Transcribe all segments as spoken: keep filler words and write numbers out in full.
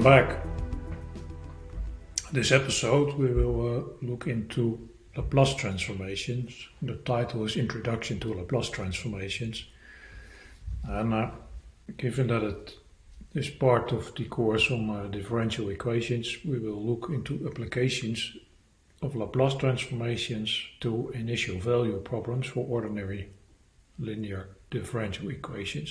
back. This episode we will uh, look into Laplace transformations. The title is Introduction to Laplace Transformations. And uh, given that it is part of the course on uh, differential equations, we will look into applications of Laplace transformations to initial value problems for ordinary linear differential equations.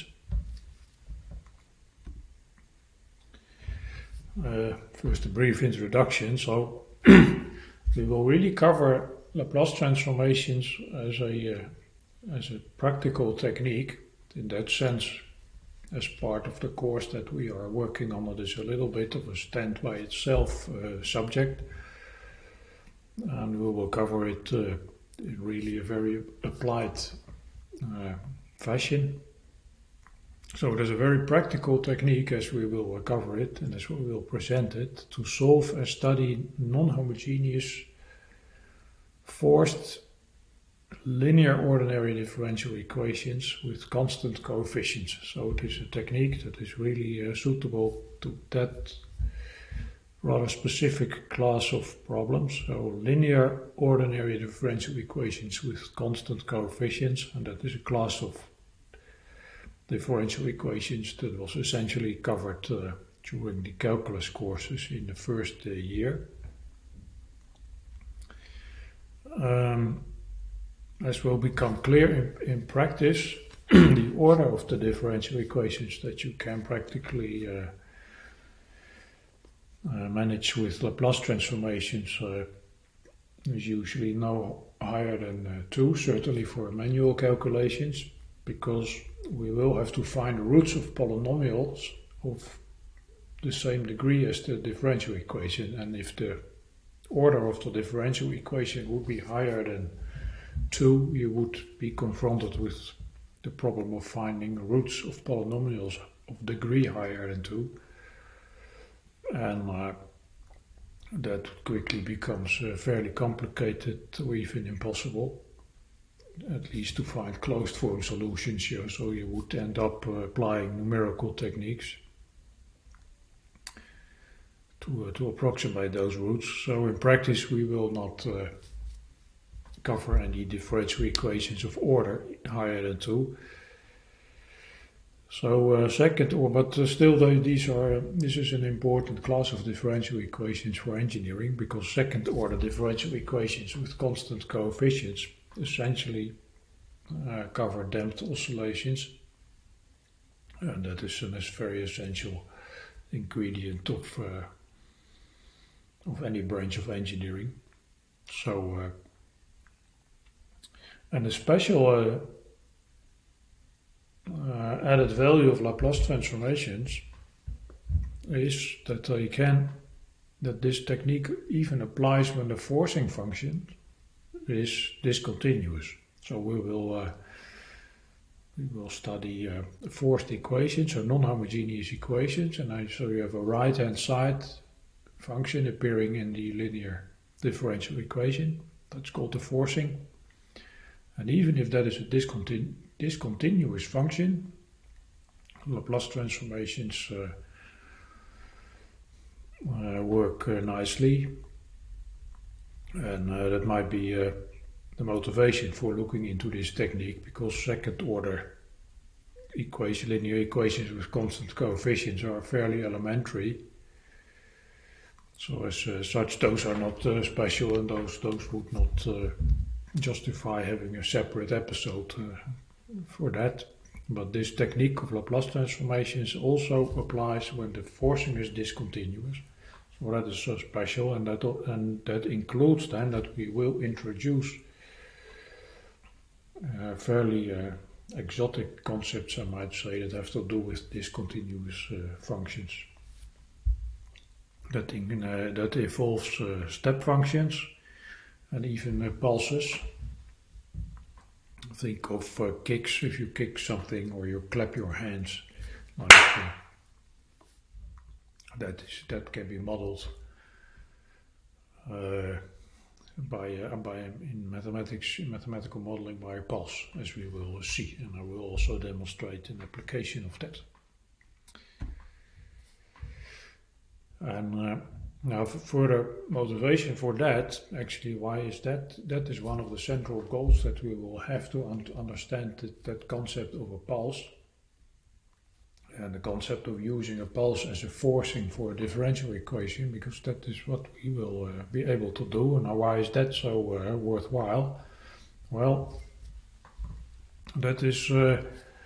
Uh, first, a brief introduction. So, we will really cover Laplace transformations as a uh, as a practical technique. In that sense, as part of the course that we are working on, it is a little bit of a stand by itself uh, subject, and we will cover it uh, in really a very applied uh, fashion. So there's a very practical technique, as we will cover it and as we will present it, to solve and study non-homogeneous forced linear ordinary differential equations with constant coefficients. So it is a technique that is really uh, suitable to that rather specific class of problems. So linear ordinary differential equations with constant coefficients, and that is a class of differential equations that was essentially covered uh, during the calculus courses in the first uh, year. Um, as will become clear in, in practice, the order of the differential equations that you can practically uh, uh, manage with Laplace transformations uh, is usually no higher than uh, two, certainly for manual calculations, because we will have to find roots of polynomials of the same degree as the differential equation, and if the order of the differential equation would be higher than two, you would be confronted with the problem of finding roots of polynomials of degree higher than two, and uh, that quickly becomes uh, fairly complicated or even impossible, at least to find closed form solutions. Yeah, so you would end up uh, applying numerical techniques to, uh, to approximate those roots. So in practice we will not uh, cover any differential equations of order higher than two. So uh, second, or but uh, still they, these are this is an important class of differential equations for engineering, because second order differential equations with constant coefficients essentially uh, cover damped oscillations, and that is a very essential ingredient of uh, of any branch of engineering. So, uh, and a special uh, uh, added value of Laplace transformations is that they can that this technique even applies when the forcing function is discontinuous. So we will uh, we will study uh, forced equations or non-homogeneous equations, and I, so you have a right-hand side function appearing in the linear differential equation. That's called the forcing, and even if that is a discontinu discontinuous function, Laplace transformations uh, uh, work uh, nicely. And uh, that might be uh, the motivation for looking into this technique, because second order equation, linear equations with constant coefficients are fairly elementary. So as uh, such, those are not uh, special, and those, those would not uh, justify having a separate episode uh, for that. But this technique of Laplace transformations also applies when the forcing is discontinuous. So that is so special, and that and that includes then that we will introduce uh, fairly uh, exotic concepts, I might say, that have to do with discontinuous uh, functions. That in, uh, that involves uh, step functions and even uh, pulses. Think of uh, kicks. If you kick something or you clap your hands, like. Uh, That is that can be modeled uh, by uh, by in mathematics, in mathematical modeling by a pulse, as we will see, and I will also demonstrate an application of that. And uh, now for further motivation for that, actually, why is that? That is one of the central goals that we will have to un- understand that, that concept of a pulse and the concept of using a pulse as a forcing for a differential equation, because that is what we will uh, be able to do. And now why is that so uh, worthwhile? Well, that is uh,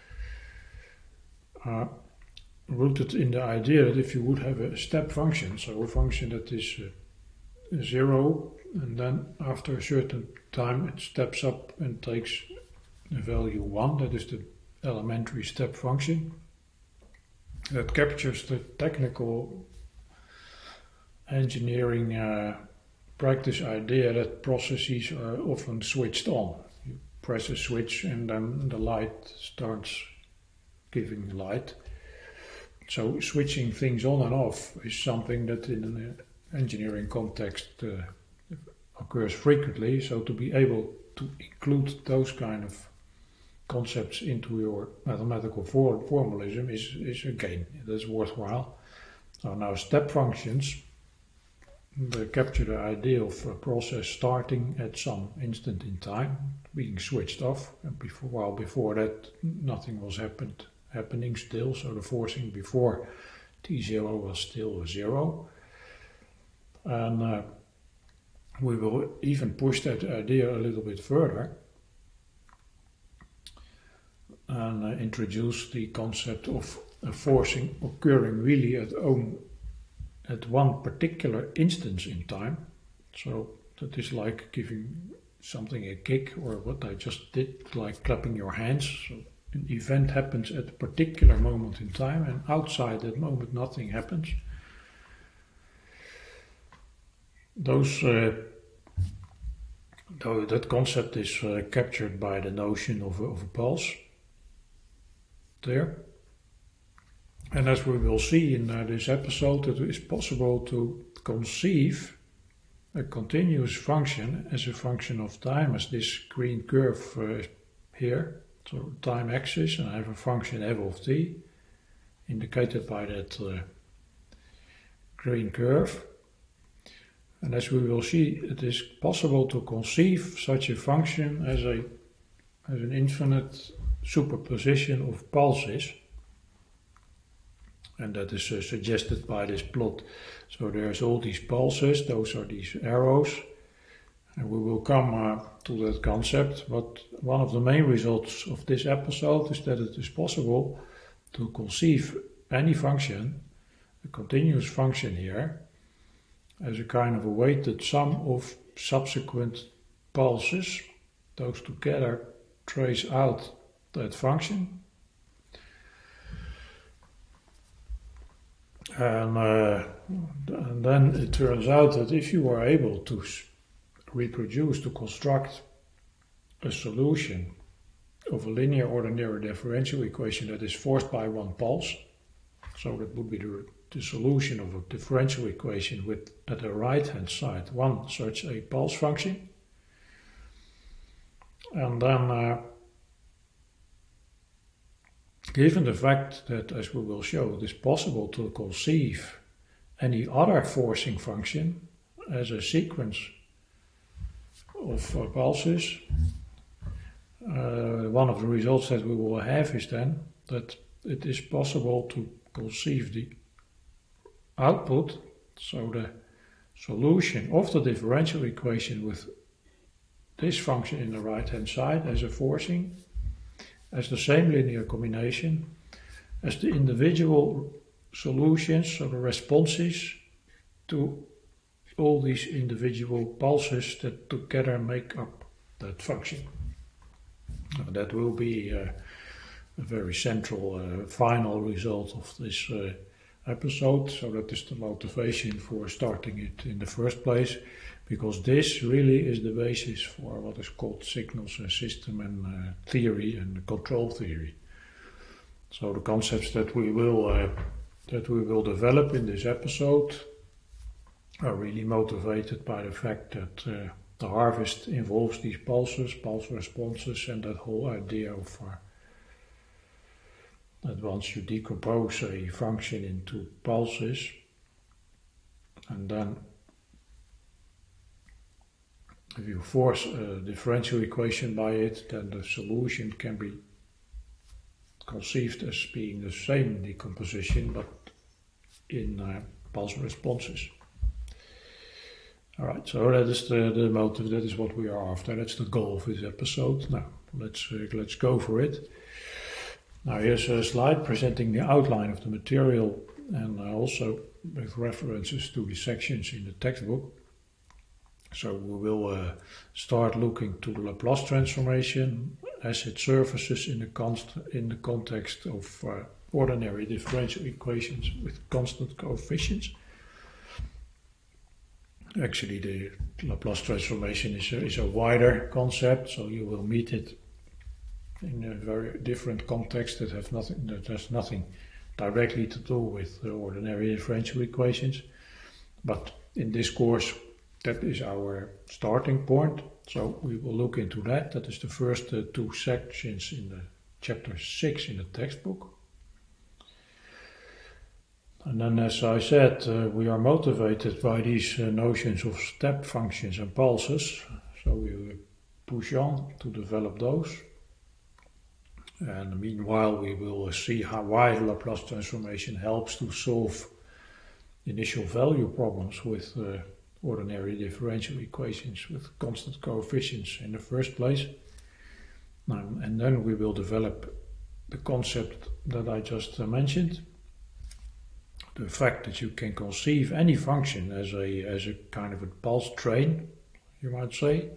uh, rooted in the idea that if you would have a step function, so a function that is uh, zero, and then after a certain time it steps up and takes the value one, that is the elementary step function, that captures the technical engineering uh, practice idea that processes are often switched on. You press a switch and then the light starts giving light. So switching things on and off is something that in an engineering context uh, occurs frequently. So to be able to include those kind of concepts into your mathematical for formalism is, is a gain. That's worthwhile. So now step functions, they capture the idea of a process starting at some instant in time, being switched off, and before, while before that nothing was happened, happening still, so the forcing before T zero was still a zero. And uh, we will even push that idea a little bit further and uh, introduce the concept of a forcing occurring really at own at one particular instance in time. So that is like giving something a kick, or what I just did, like clapping your hands. So an event happens at a particular moment in time, and outside that moment nothing happens. Those uh, though that concept is uh, captured by the notion of, of a pulse there. And as we will see in uh, this episode, it is possible to conceive a continuous function as a function of time, as this green curve uh, here, so time axis, and I have a function f of t, indicated by that uh, green curve. And as we will see, it is possible to conceive such a function as a as an infinite superposition of pulses. And that is uh, suggested by this plot. So there's all these pulses, those are these arrows, and we will come uh, to that concept. But one of the main results of this episode is that it is possible to conceive any function, a continuous function here, as a kind of a weighted sum of subsequent pulses. Those together trace out that function. And, uh, and then it turns out that if you are able to reproduce, to construct a solution of a linear ordinary differential equation that is forced by one pulse, so that would be the, the solution of a differential equation with, at the right hand side, one such a pulse function, and then uh, given the fact that, as we will show, it is possible to conceive any other forcing function as a sequence of uh, pulses, uh, one of the results that we will have is then that it is possible to conceive the output, so the solution of the differential equation with this function in the right hand side as a forcing, as the same linear combination as the individual solutions, so the responses to all these individual pulses that together make up that function. Uh, that will be uh, a very central uh, final result of this uh, episode, so that is the motivation for starting it in the first place, because this really is the basis for what is called signals and system and uh, theory and control theory. So the concepts that we will uh, that we will develop in this episode are really motivated by the fact that uh, the harvest involves these pulses, pulse responses, and that whole idea of uh, that once you decompose a function into pulses, And then if you force a differential equation by it, then the solution can be conceived as being the same decomposition, but in uh, pulse responses. Alright, so that is the, the motive, that is what we are after, that's the goal of this episode. Now, let's, uh, let's go for it. Now here's a slide presenting the outline of the material and uh, also with references to the sections in the textbook. So we will uh, start looking to the Laplace transformation as it surfaces in the, const in the context of uh, ordinary differential equations with constant coefficients. Actually, the Laplace transformation is a, is a wider concept, so you will meet it in a very different context that have nothing that has nothing directly to do with the ordinary differential equations. But in this course, that is our starting point. So we will look into that. That is the first uh, two sections in the chapter six in the textbook. And then, as I said, uh, we are motivated by these uh, notions of step functions and pulses. So we push on to develop those. And meanwhile, we will see how why Laplace transformation helps to solve initial value problems with uh, ordinary differential equations with constant coefficients in the first place. Um, and then we will develop the concept that I just uh, mentioned. The fact that you can conceive any function as a, as a kind of a pulse train, you might say.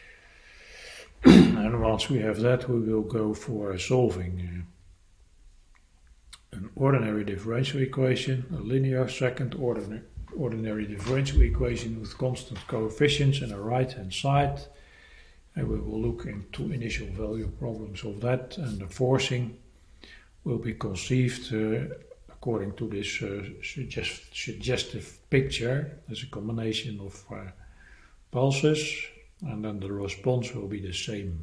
And once we have that, we will go for solving uh, an ordinary differential equation, a linear second ordinary, ordinary differential equation with constant coefficients on the right hand side. And we will look into initial value problems of that, and the forcing will be conceived uh, according to this uh, suggest suggestive picture as a combination of uh, pulses, and then the response will be the same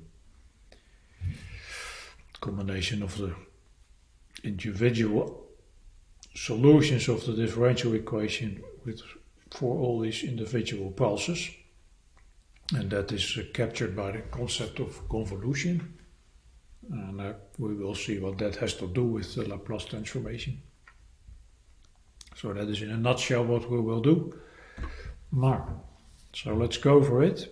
combination of the individual solutions of the differential equation with for all these individual pulses, and that is uh, captured by the concept of convolution, and uh, we will see what that has to do with the Laplace transformation. So that is in a nutshell what we will do. Now, so let's go for it.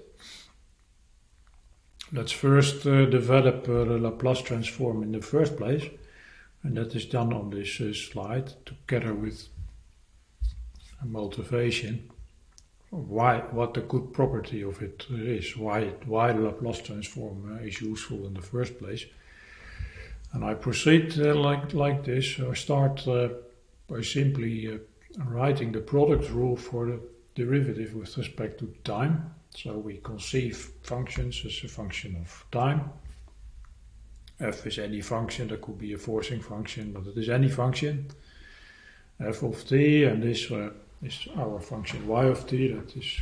Let's first uh, develop uh, the Laplace transform in the first place, and that is done on this uh, slide together with a motivation of why, what the good property of it is, why, it, why the Laplace transform uh, is useful in the first place. And I proceed uh, like, like this. So I start uh, by simply uh, writing the product rule for the derivative with respect to time. So we conceive functions as a function of time. F is any function, that could be a forcing function, but it is any function. F of t, and this uh, is our function y of t, that is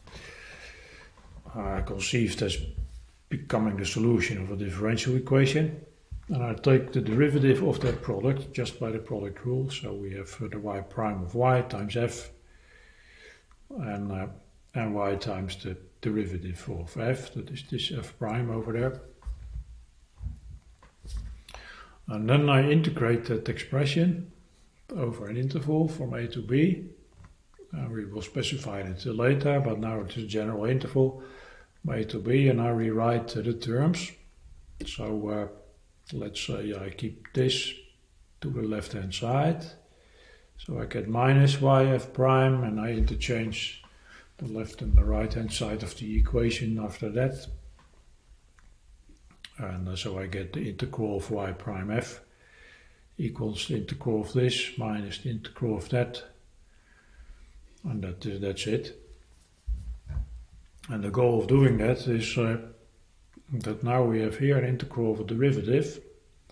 uh, conceived as becoming the solution of a differential equation. And I take the derivative of that product just by the product rule. So we have uh, the y prime of y times f, and uh, and y times the derivative of f, that is this f prime over there. And then I integrate that expression over an interval from a to b. And we will specify it later, but now it is a general interval from a to b, and I rewrite uh, the terms. So uh, let's say I keep this to the left hand side. So I get minus yf prime, and I interchange the left and the right hand side of the equation after that. And uh, so I get the integral of y prime f equals the integral of this minus the integral of that. And that is, that's it. And the goal of doing that is uh, that now we have here an integral of a derivative.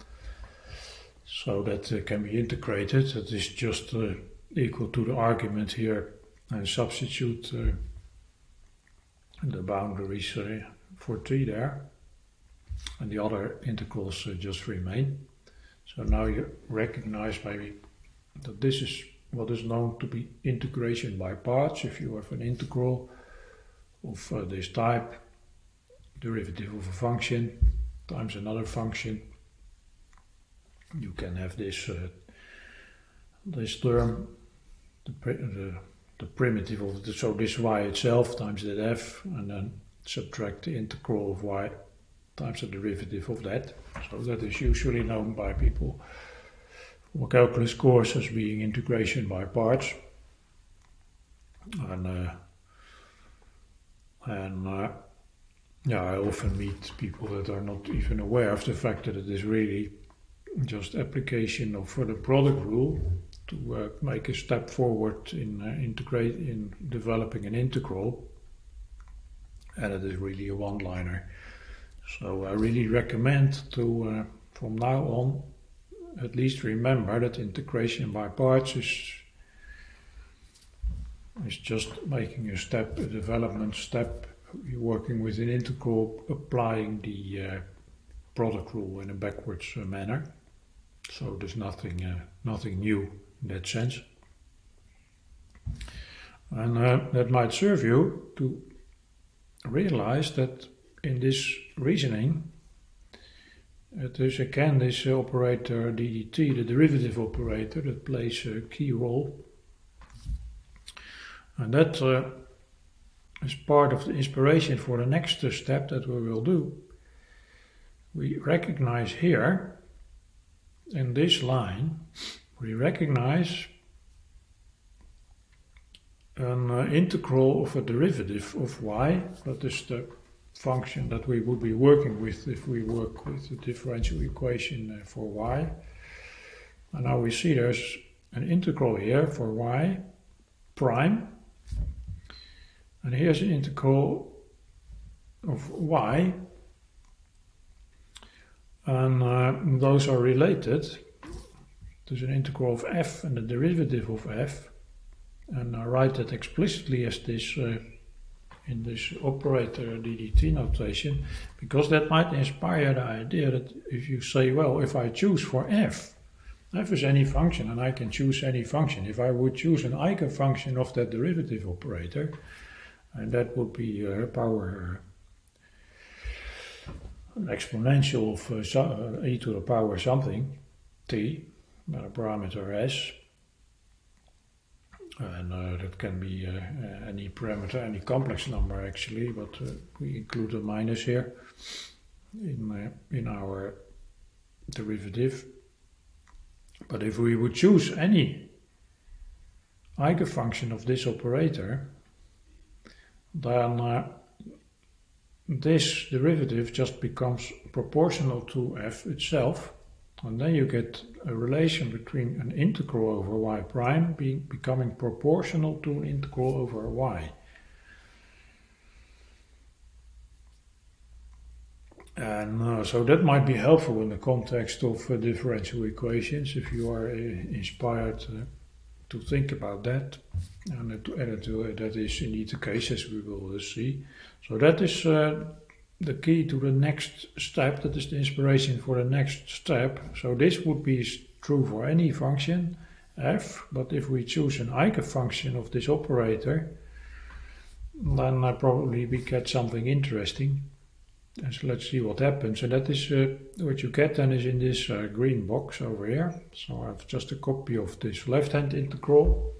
So that uh, can be integrated. That is just uh, equal to the argument here, and substitute uh, the boundaries uh, for t there, and the other integrals uh, just remain. So now you recognize maybe that this is what is known to be integration by parts. If you have an integral of uh, this type, derivative of a function times another function, you can have this uh, this term, the, the, the primitive of the, so this y itself times that f, and then subtract the integral of y times the derivative of that. So that is usually known by people from a calculus course as being integration by parts. And uh, and uh, yeah, I often meet people that are not even aware of the fact that it is really just application of for the product rule to uh, make a step forward in uh, integrate in developing an integral, and it is really a one-liner. So I really recommend to uh, from now on at least remember that integration by parts is is just making a step, a development step. You're working with an integral, applying the uh, product rule in a backwards uh, manner. So there's nothing, uh, nothing new in that sense. And uh, that might serve you to realize that in this reasoning, it is again this uh, operator D D T, the derivative operator, that plays a key role. And that uh, is part of the inspiration for the next uh, step that we will do. We recognize here, in this line, we recognize an uh, integral of a derivative of y. That is the function that we would be working with if we work with the differential equation uh, for y. And now we see there's an integral here for y prime. And here's an integral of y. And uh, those are related. There's an integral of f and the derivative of f. And I write that explicitly as this uh, in this operator D D T notation, because that might inspire the idea that if you say, well, if I choose for f, f is any function and I can choose any function. If I would choose an eigenfunction of that derivative operator, and that would be uh, power an exponential of uh, so, uh, e to the power something, t, a parameter s, and uh, that can be uh, any parameter, any complex number actually, but uh, we include a minus here in, uh, in our derivative. But if we would choose any eigenfunction of this operator, then uh, this derivative just becomes proportional to f itself, and then you get a relation between an integral over y prime being becoming proportional to an integral over y. And uh, so that might be helpful in the context of uh, differential equations if you are uh, inspired uh, to think about that, and to add it to uh, that is indeed the case, as we will uh, see. So that is uh, the key to the next step. That is the inspiration for the next step. So this would be true for any function f, but if we choose an eigenfunction of this operator, then uh, probably we get something interesting. And so let's see what happens. And that is uh, what you get then is in this uh, green box over here. So I have just a copy of this left-hand integral,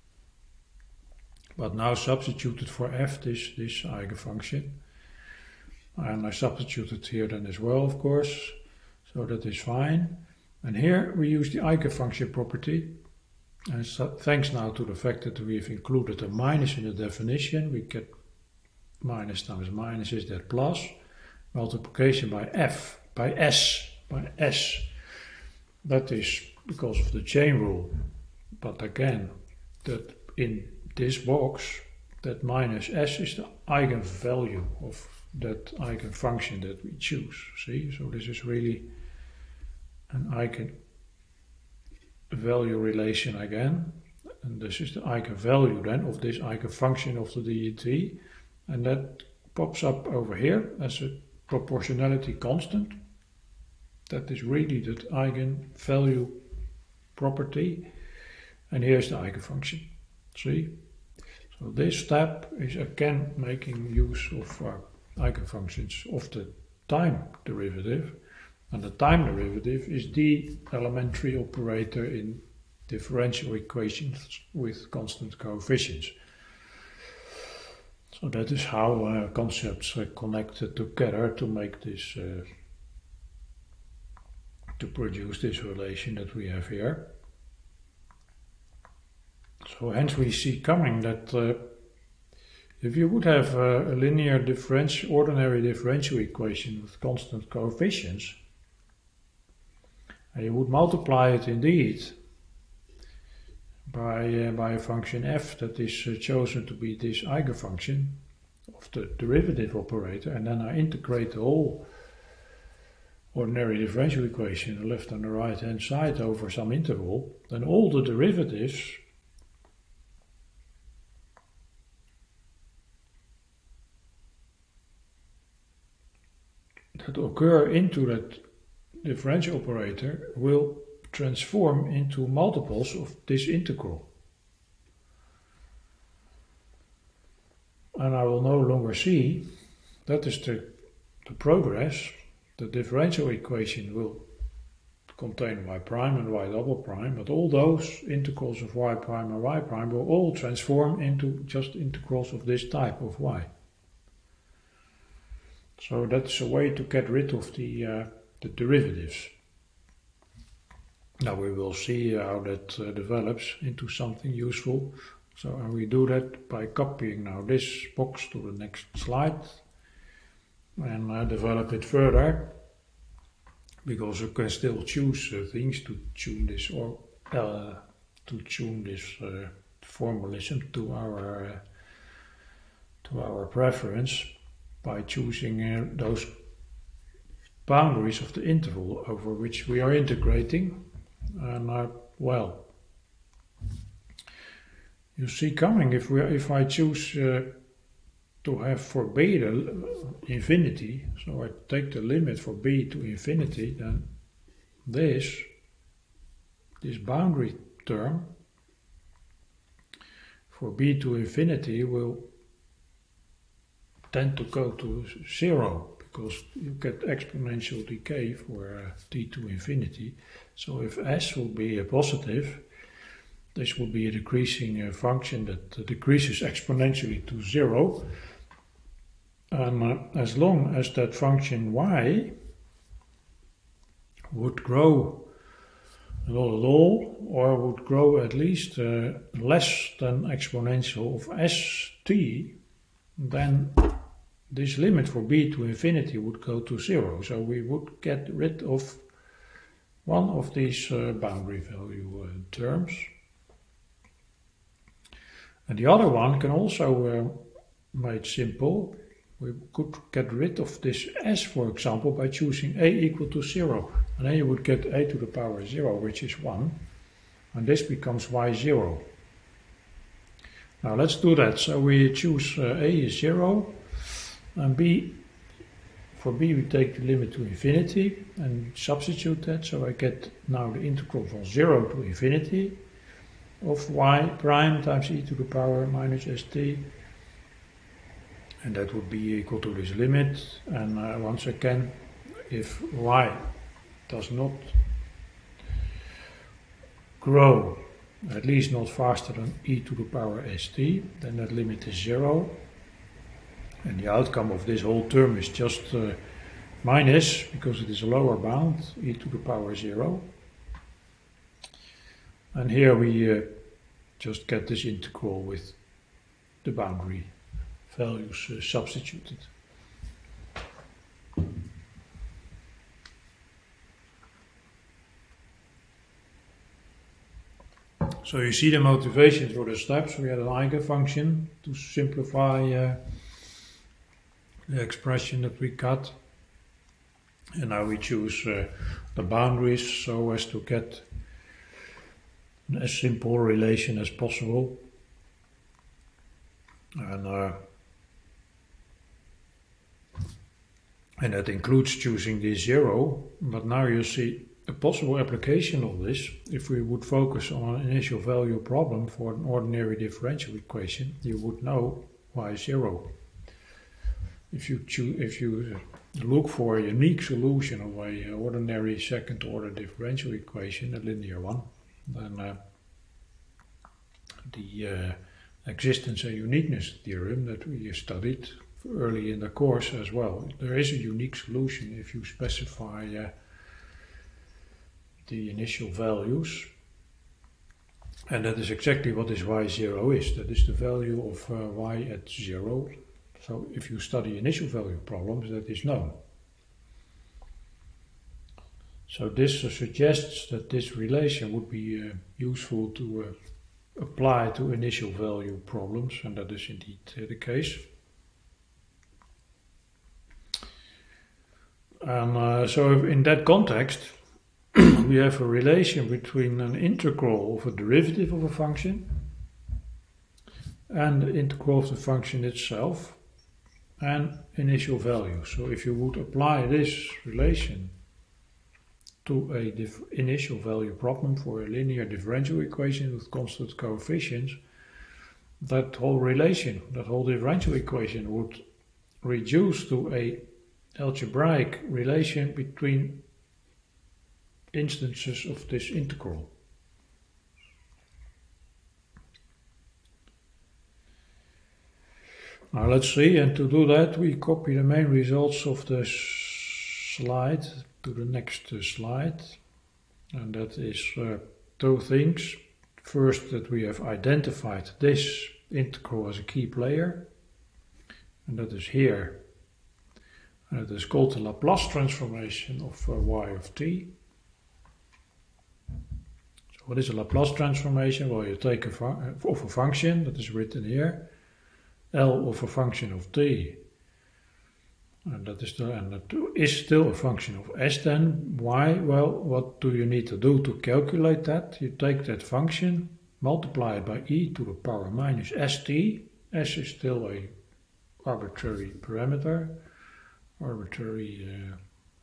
but now substituted for f this, this eigenfunction. And I substituted here then as well, of course, so that is fine. And here we use the eigenfunction property. And so thanks now to the fact that we've included a minus in the definition, we get minus times minus is that plus. Multiplication by f, by s, by s. That is because of the chain rule. But again, that in this box, that minus s is the eigenvalue of that eigenfunction that we choose. See, so this is really an eigenvalue relation again. And this is the eigenvalue then of this eigenfunction of the D D T. And that pops up over here as a proportionality constant. That is really that eigenvalue property. and here's the eigenfunction. See? So this step is again making use of uh, eigenfunctions of the time derivative, and the time derivative is the elementary operator in differential equations with constant coefficients. So that is how uh, concepts are connected together to make this, uh, to produce this relation that we have here. So hence we see coming that uh, if you would have uh, a linear differential, ordinary differential equation with constant coefficients, and you would multiply it indeed by, uh, by a function f that is uh, chosen to be this eigenfunction of the derivative operator, and then I integrate the whole ordinary differential equation, the left and the right hand side, over some interval, then all the derivatives that occur into that differential operator will transform into multiples of this integral. And I will no longer see, that is the, the progress, the differential equation will contain y prime and y double prime, but all those integrals of y prime and y prime will all transform into just integrals of this type of y. So that's a way to get rid of the, uh, the derivatives. Now we will see how that uh, develops into something useful. So and we do that by copying now this box to the next slide and uh, develop it further, because you can still choose uh, things to tune this or uh, to tune this uh, formalism to our uh, to our preference by choosing uh, those boundaries of the interval over which we are integrating. And uh, well, you see coming, if we if I choose uh, to have for b the infinity, so I take the limit for b to infinity, then this this boundary term for b to infinity will tend to go to zero, because you get exponential decay for uh, t to infinity. So if s will be a positive, this will be a decreasing uh, function that uh, decreases exponentially to zero. And uh, as long as that function y would grow not at all, or would grow at least uh, less than exponential of st, then this limit for b to infinity would go to zero. So we would get rid of one of these uh, boundary value uh, terms. And the other one can also uh, made simple. We could get rid of this s, for example, by choosing a equal to zero. And then you would get a to the power zero, which is one. And this becomes y zero. Now let's do that. So we choose uh, a is zero. And b, for b we take the limit to infinity and substitute that. So I get now the integral from zero to infinity of y prime times e to the power minus st. And that would be equal to this limit. And uh, once again, if y does not grow, at least not faster than e to the power st, then that limit is zero. And the outcome of this whole term is just uh, minus, because it is a lower bound, e to the power zero. And here we uh, just get this integral with the boundary values uh, substituted. So you see the motivation for the steps. We had an eigenfunction to simplify uh, the expression that we got, and now we choose uh, the boundaries so as to get as simple relation as possible. And uh, and that includes choosing the zero, but now you see a possible application of this, if we would focus on an initial value problem for an ordinary differential equation, you would know y zero. If you choose, if you look for a unique solution of a ordinary second order differential equation, a linear one, then uh, the uh, existence and uniqueness theorem that we studied early in the course as well. There is a unique solution if you specify uh, the initial values, and that is exactly what this y zero is. That is the value of uh, y at zero. So if you study initial value problems, that is known. So this uh, suggests that this relation would be uh, useful to uh, apply to initial value problems, and that is indeed uh, the case. And uh, so in that context, we have a relation between an integral of a derivative of a function and the integral of the function itself and initial value. So if you would apply this relation to a dif initial value problem for a linear differential equation with constant coefficients, that whole relation, that whole differential equation would reduce to a algebraic relation between instances of this integral. Now let's see, and to do that we copy the main results of the slide to the next uh, slide, and that is uh, two things. First, that we have identified this integral as a key player, and that is here, and it is called the Laplace transformation of uh, y of t. So what is a Laplace transformation? Well, you take a fu- of a function that is written here, L of a function of t, and that is the, and that is still a function of s. Then why? Well, what do you need to do to calculate that? You take that function, multiply it by e to the power minus st. S is still a arbitrary parameter, arbitrary uh,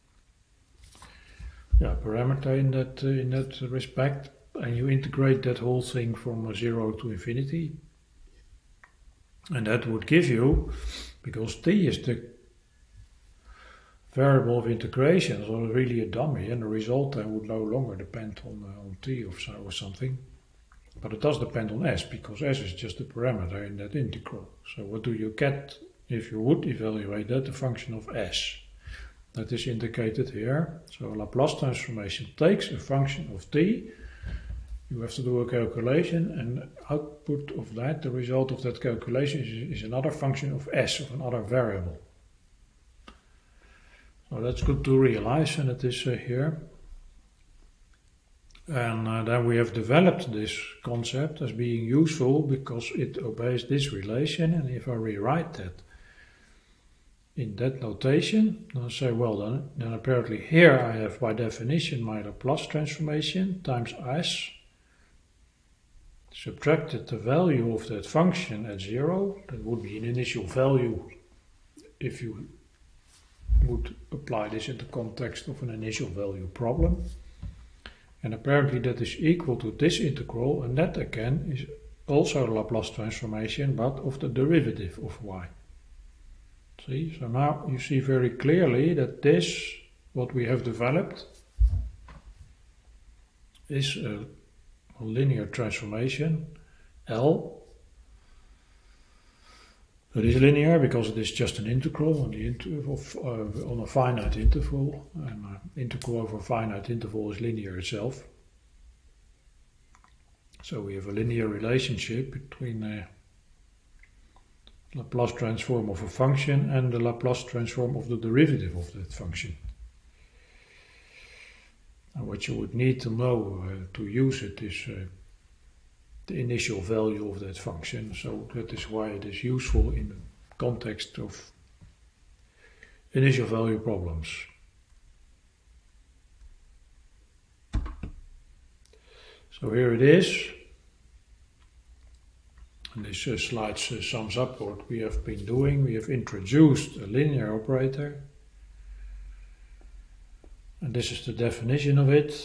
yeah parameter in that uh, in that respect, and you integrate that whole thing from uh, zero to infinity, and that would give you, because t is the variable of integration, so it's really a dummy, and the result then would no longer depend on uh, on t or so or something, but it does depend on s, because s is just a parameter in that integral. So what do you get if you would evaluate that? The function of s. That is indicated here. So Laplace transformation takes a function of t, you have to do a calculation, and output of that, the result of that calculation is, is another function of s, of another variable. So that's good to realize, and it is uh, here. And uh, then we have developed this concept as being useful because it obeys this relation, and if I rewrite that in that notation, I'll say, well then, then apparently here I have by definition my Laplace transformation times s, subtracted the value of that function at zero, that would be an initial value if you would apply this in the context of an initial value problem. And apparently that is equal to this integral, and that again is also a Laplace transformation, but of the derivative of y. See, so now you see very clearly that this, what we have developed, is a, a linear transformation, L. It is linear because it is just an integral on, the interval of, uh, on a finite interval, and an integral over a finite interval is linear itself. So we have a linear relationship between the Laplace transform of a function and the Laplace transform of the derivative of that function. And what you would need to know uh, to use it is uh, the initial value of that function, so that is why it is useful in the context of initial value problems. So here it is, and this uh, slide uh, sums up what we have been doing. We have introduced a linear operator, And this is the definition of it.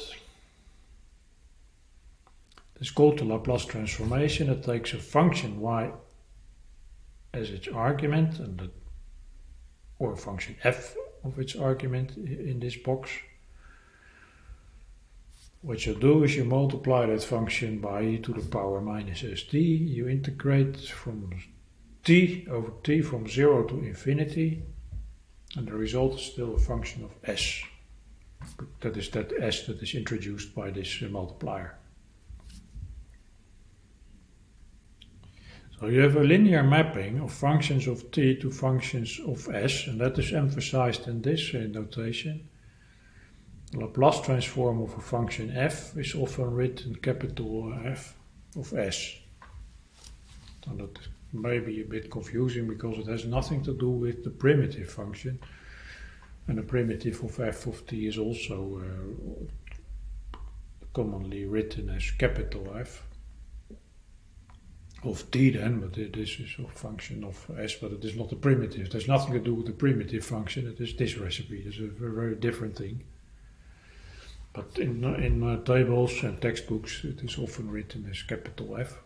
It's called the Laplace transformation. It takes a function y as its argument, and the, or a function f of its argument in this box. What you do is you multiply that function by e to the power minus st. You integrate from t over t from zero to infinity, and the result is still a function of s. That is that s that is introduced by this uh, multiplier. So you have a linear mapping of functions of t to functions of s, and that is emphasized in this uh, notation. The Laplace transform of a function f is often written capital F of s. So that may be a bit confusing because it has nothing to do with the primitive function, and the primitive of f of t is also uh, commonly written as capital F of t then, but this is a function of s, but it is not a primitive. It has nothing to do with the primitive function. It is this recipe. It's a very, very different thing. But in, in uh, tables and textbooks it is often written as capital F.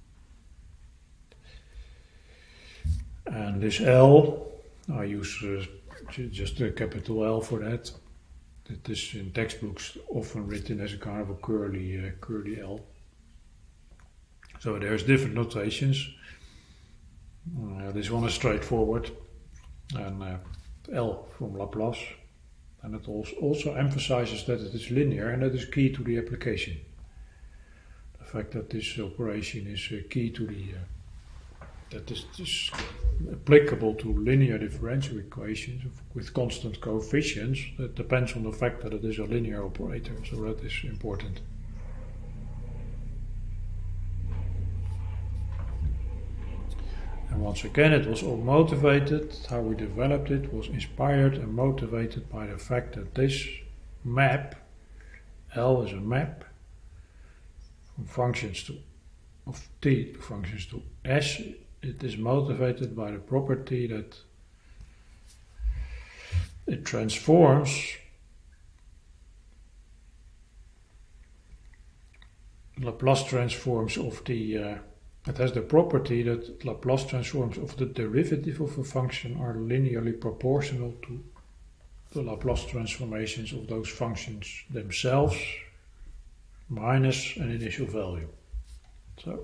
And this L, I use uh, just a capital L for that. It is in textbooks often written as a kind of a curly, uh, curly L. So there's different notations. Uh, this one is straightforward, and uh, L from Laplace, and it also, also emphasizes that it is linear, and that is key to the application. The fact that this operation is uh, key to the, uh, that is, is applicable to linear differential equations with constant coefficients, that depends on the fact that it is a linear operator, so that is important. And once again, it was all motivated, how we developed it was inspired and motivated by the fact that this map, L is a map from functions to, of t to functions to s, it is motivated by the property that it transforms Laplace transforms of the uh, it has the property that Laplace transforms of the derivative of a function are linearly proportional to the Laplace transformations of those functions themselves minus an initial value. So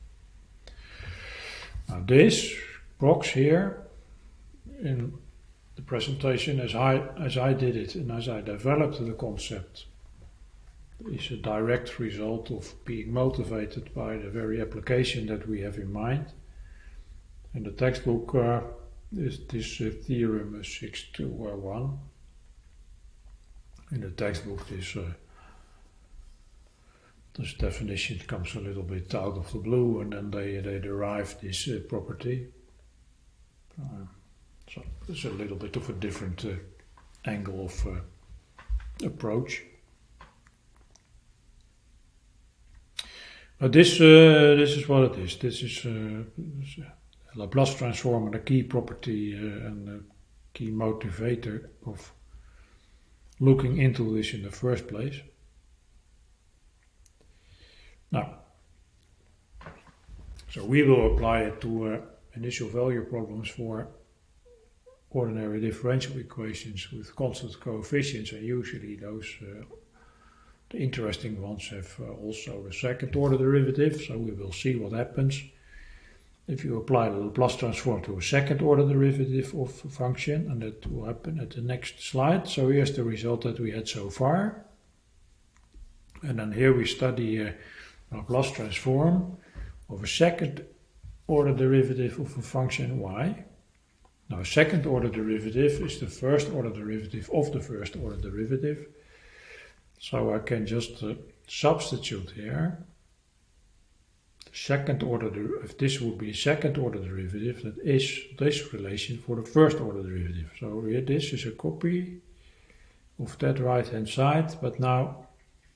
now this box here in the presentation as I, as I did it and as I developed the concept is a direct result of being motivated by the very application that we have in mind. In the textbook uh, is this uh, theorem six two one. In the textbook this, uh, this definition comes a little bit out of the blue, and then they, they derive this uh, property. Uh, so it's a little bit of a different uh, angle of uh, approach. But this, uh, this is what it is. This is uh, Laplace transform, and a key property uh, and a key motivator of looking into this in the first place. Now, so we will apply it to uh, initial value problems for ordinary differential equations with constant coefficients, and usually those uh, the interesting ones have uh, also a second order derivative, so we will see what happens if you apply the Laplace transform to a second order derivative of a function, and that will happen at the next slide. So here's the result that we had so far. And then here we study a Laplace transform of a second order derivative of a function y. Now, second order derivative is the first order derivative of the first order derivative. So I can just uh, substitute here the second order, if this would be second order derivative, that is this relation for the first order derivative. So here this is a copy of that right hand side, but now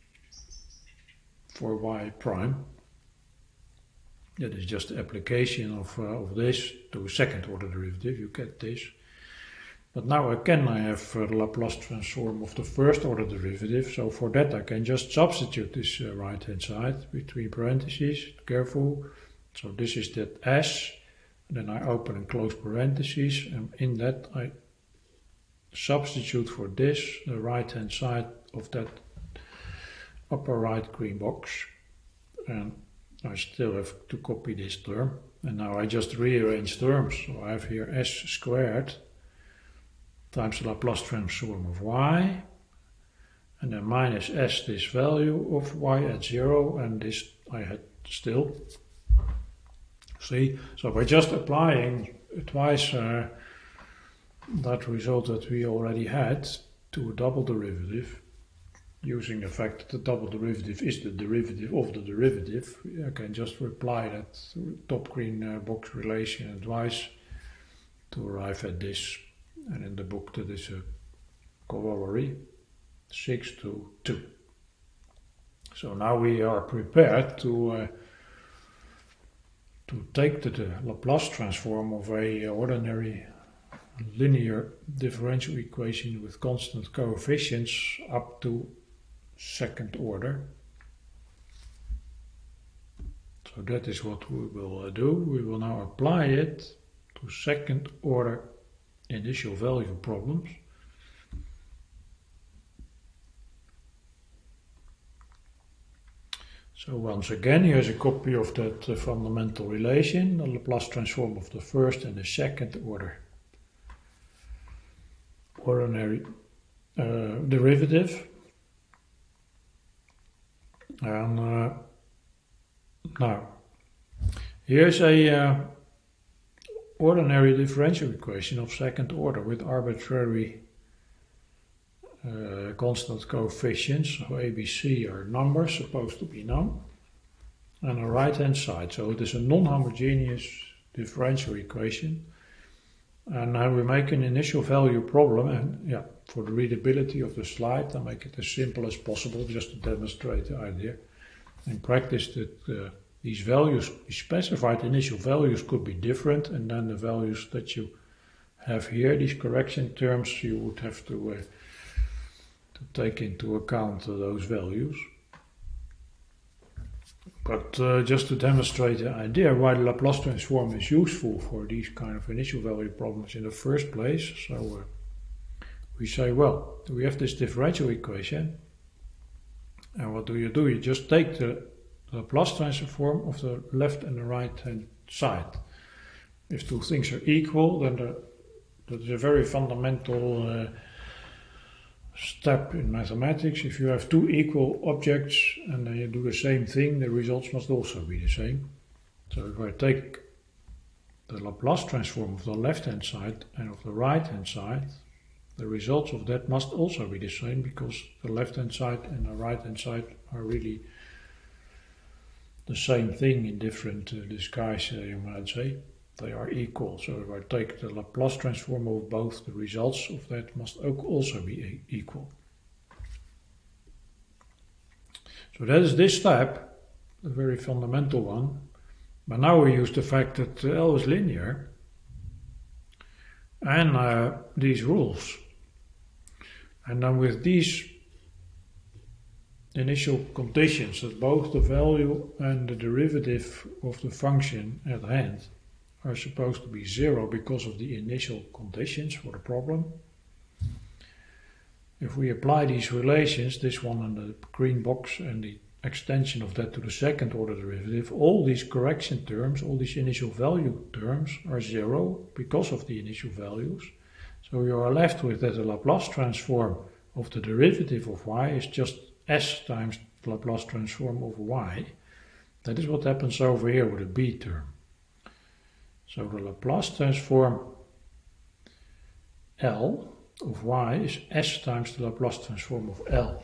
for y prime. That is just the application of, uh, of this to a second order derivative, you get this. But now again I have uh, the Laplace transform of the first order derivative, so for that I can just substitute this uh, right hand side between parentheses, careful. So this is that S, and then I open and close parentheses, and in that I substitute for this the right hand side of that upper right green box, and I still have to copy this term, and now I just rearrange terms. So I have here S squared times the Laplace transform of y, and then minus S this value of y at zero, and this I had still. See, so by just applying twice uh, that result that we already had to a double derivative, using the fact that the double derivative is the derivative of the derivative, I can just apply that top green uh, box relation twice to arrive at this. And in the book that is a corollary, six to two. So now we are prepared to uh, to take the, the Laplace transform of a ordinary linear differential equation with constant coefficients up to second order. So that is what we will uh, do. We will now apply it to second order initial value problems. So once again, here's a copy of that uh, fundamental relation, the Laplace transform of the first and the second order ordinary uh, derivative. And uh, now, here's a uh, ordinary differential equation of second order with arbitrary uh, constant coefficients. So A, B, C are numbers supposed to be known, and a right hand side. So it is a non-homogeneous differential equation, and now we make an initial value problem, and yeah, for the readability of the slide I make it as simple as possible just to demonstrate the idea. In practice that uh, these values, the specified initial values could be different, and then the values that you have here, these correction terms, you would have to, uh, to take into account uh, those values. But uh, just to demonstrate the idea why the Laplace transform is useful for these kind of initial value problems in the first place, so uh, we say, well, we have this differential equation, and what do you do? You just take the Laplace transform of the left and the right hand side. If two things are equal, then the, that is a very fundamental uh, step in mathematics. If you have two equal objects and then you do the same thing, the results must also be the same. So if I take the Laplace transform of the left hand side and of the right hand side, the results of that must also be the same, because the left hand side and the right hand side are really the same thing in different uh, disguise, uh, you might say. They are equal. So if I take the Laplace transform of both, the results of that must also be equal. So that is this step, a very fundamental one. But now we use the fact that L is linear and uh, these rules. And then with these initial conditions that both the value and the derivative of the function at hand are supposed to be zero because of the initial conditions for the problem. If we apply these relations, this one in the green box and the extension of that to the second order derivative, all these correction terms, all these initial value terms are zero because of the initial values. So you are left with that the Laplace transform of the derivative of y is just s times the Laplace transform of y. That is what happens over here with a b term. So the Laplace transform L of y is s times the Laplace transform of L.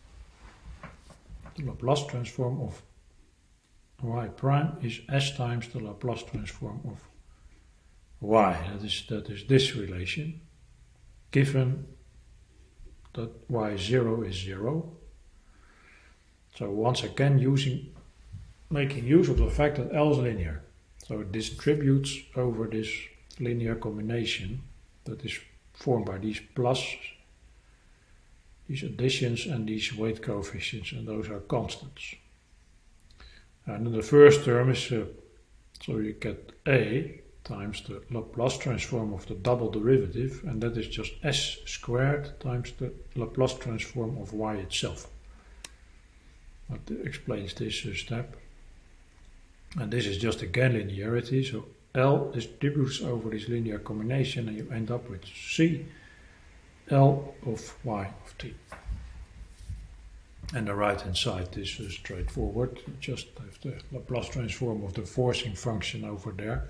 The Laplace transform of y prime is s times the Laplace transform of y. That is, that is this relation, given that y zero is zero. So once again, using, making use of the fact that L is linear. So it distributes over this linear combination that is formed by these plus, these additions and these weight coefficients, and those are constants. And then the first term is, uh, so you get A times the Laplace transform of the double derivative, and that is just s squared times the Laplace transform of y itself. That explains this uh, step. And this is just again linearity, so L distributes over this linear combination and you end up with C L of y of t. And the right hand side is uh, straightforward, you just have the Laplace transform of the forcing function over there.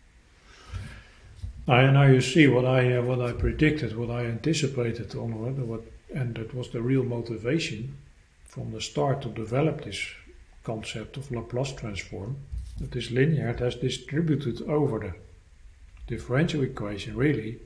Now, now you see what I uh, what I predicted, what I anticipated on what, and that was the real motivation from the start to develop this concept of Laplace transform. That is linear, it has distributed over the differential equation really,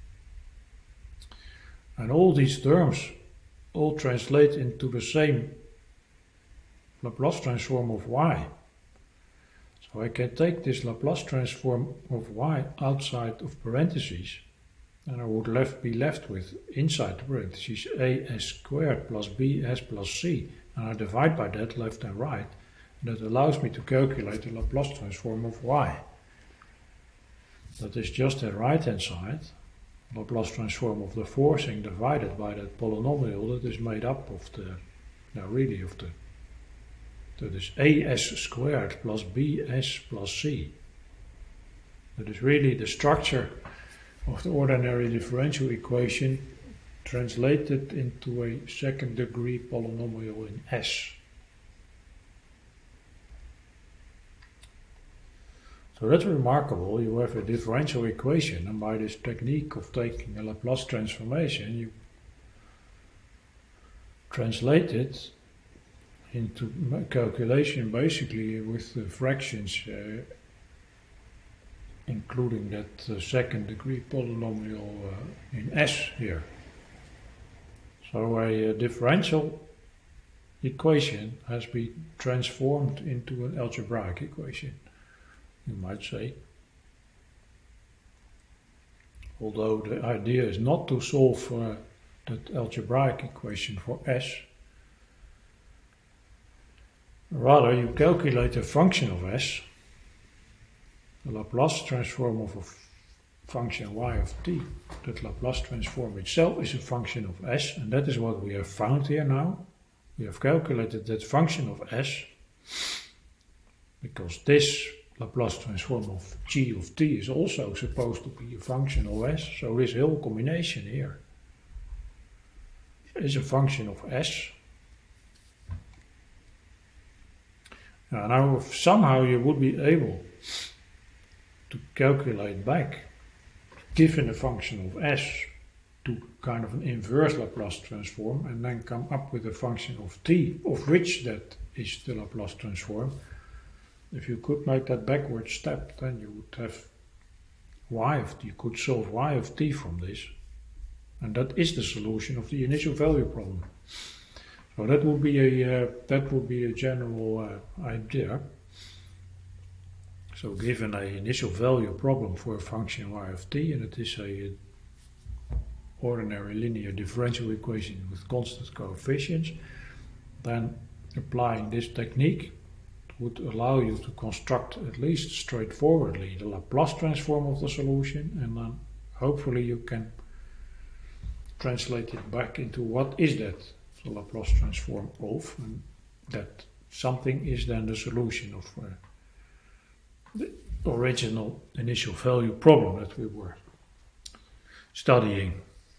and all these terms all translate into the same Laplace transform of y. So I can take this Laplace transform of y outside of parentheses, and I would left be left with inside the parentheses as squared plus bs plus c, and I divide by that left and right, and that allows me to calculate the Laplace transform of y. That is just the right hand side, Laplace transform of the forcing divided by that polynomial that is made up of the, now really of the, that is as squared plus bs plus c. That is really the structure of the ordinary differential equation translated into a second degree polynomial in S. So that's remarkable. You have a differential equation, and by this technique of taking a Laplace transformation, you translate it into calculation basically with the fractions, uh, including that uh, second degree polynomial uh, in S here. So a, a differential equation has been transformed into an algebraic equation, you might say. Although the idea is not to solve uh, that algebraic equation for S, rather you calculate a function of S, the Laplace transform of a function y of t. That Laplace transform itself is a function of S, and that is what we have found here now. We have calculated that function of S, because this Laplace transform of g of t is also supposed to be a function of S, so this whole combination here is a function of S. Now, now if somehow you would be able to calculate back, given a function of S, to kind of an inverse Laplace transform, and then come up with a function of t, of which that is the Laplace transform. If you could make that backward step, then you would have y of t, you could solve y of t from this, and that is the solution of the initial value problem. So that would be a uh, that would be a general uh, idea. So given an initial value problem for a function y of t, and it is a ordinary linear differential equation with constant coefficients, then applying this technique would allow you to construct at least straightforwardly the Laplace transform of the solution, and then hopefully you can translate it back into what is that the Laplace transform of, and that something is then the solution of uh, the original initial value problem that we were studying.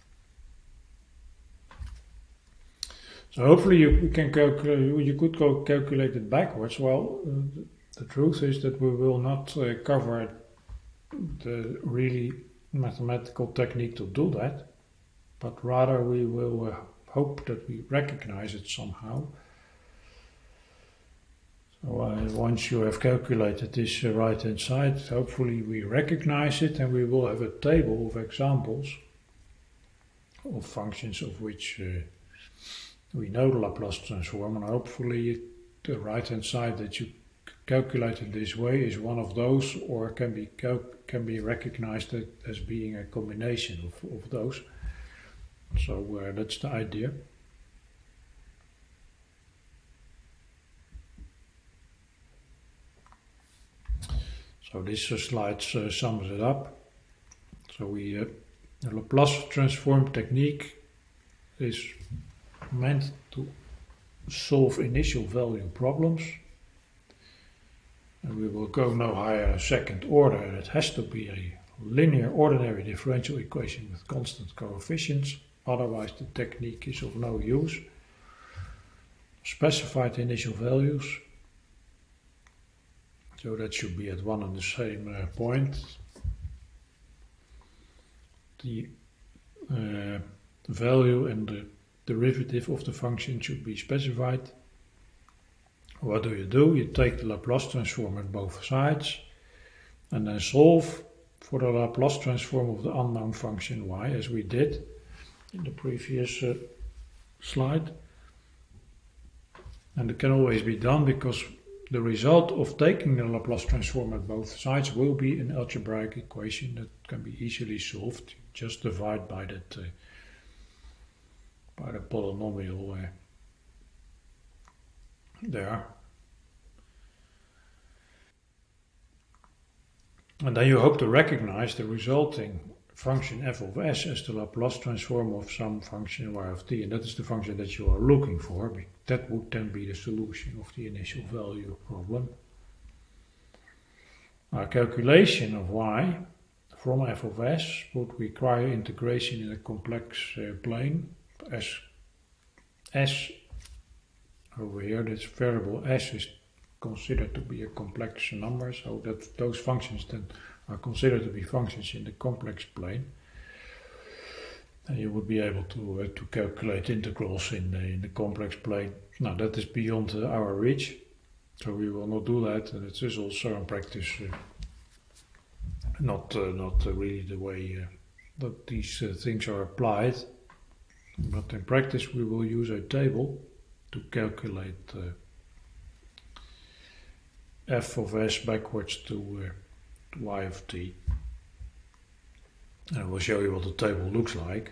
So hopefully you can calculate, you could go calculate it backwards. Well, uh, the, the truth is that we will not uh, cover the really mathematical technique to do that, but rather we will uh, hope that we recognize it somehow. So uh, once you have calculated this uh, right hand side, hopefully we recognize it, and we will have a table of examples of functions of which uh, we know the Laplace transform, and hopefully the right hand side that you calculated this way is one of those, or can be can be recognized as being a combination of, of those. So uh, that's the idea. So this uh, slide uh, sums it up. So we uh, the Laplace transform technique is meant to solve initial value problems, and we will go no higher than second order. It has to be a linear ordinary differential equation with constant coefficients, otherwise the technique is of no use. Specified initial values, so that should be at one and the same uh, point. The uh, value and the derivative of the function should be specified. What do you do? You take the Laplace transform at both sides and then solve for the Laplace transform of the unknown function y, as we did in the previous uh, slide. And it can always be done because the result of taking the Laplace transform at both sides will be an algebraic equation that can be easily solved. Just divide by that uh, by the polynomial uh, there. And then you hope to recognize the resulting function f of s as the Laplace transform of some function y of t, and that is the function that you are looking for. That would then be the solution of the initial value problem. Our calculation of y from f of s would require integration in a complex uh, plane. As s over here, this variable s is considered to be a complex number, so that those functions then are considered to be functions in the complex plane. And you would be able to uh, to calculate integrals in the, in the complex plane. Now that is beyond uh, our reach, so we will not do that, and it is also in practice uh, not uh, not uh, really the way uh, that these uh, things are applied. But in practice we will use a table to calculate uh, f of s backwards to, uh, to y of t. And I will show you what the table looks like.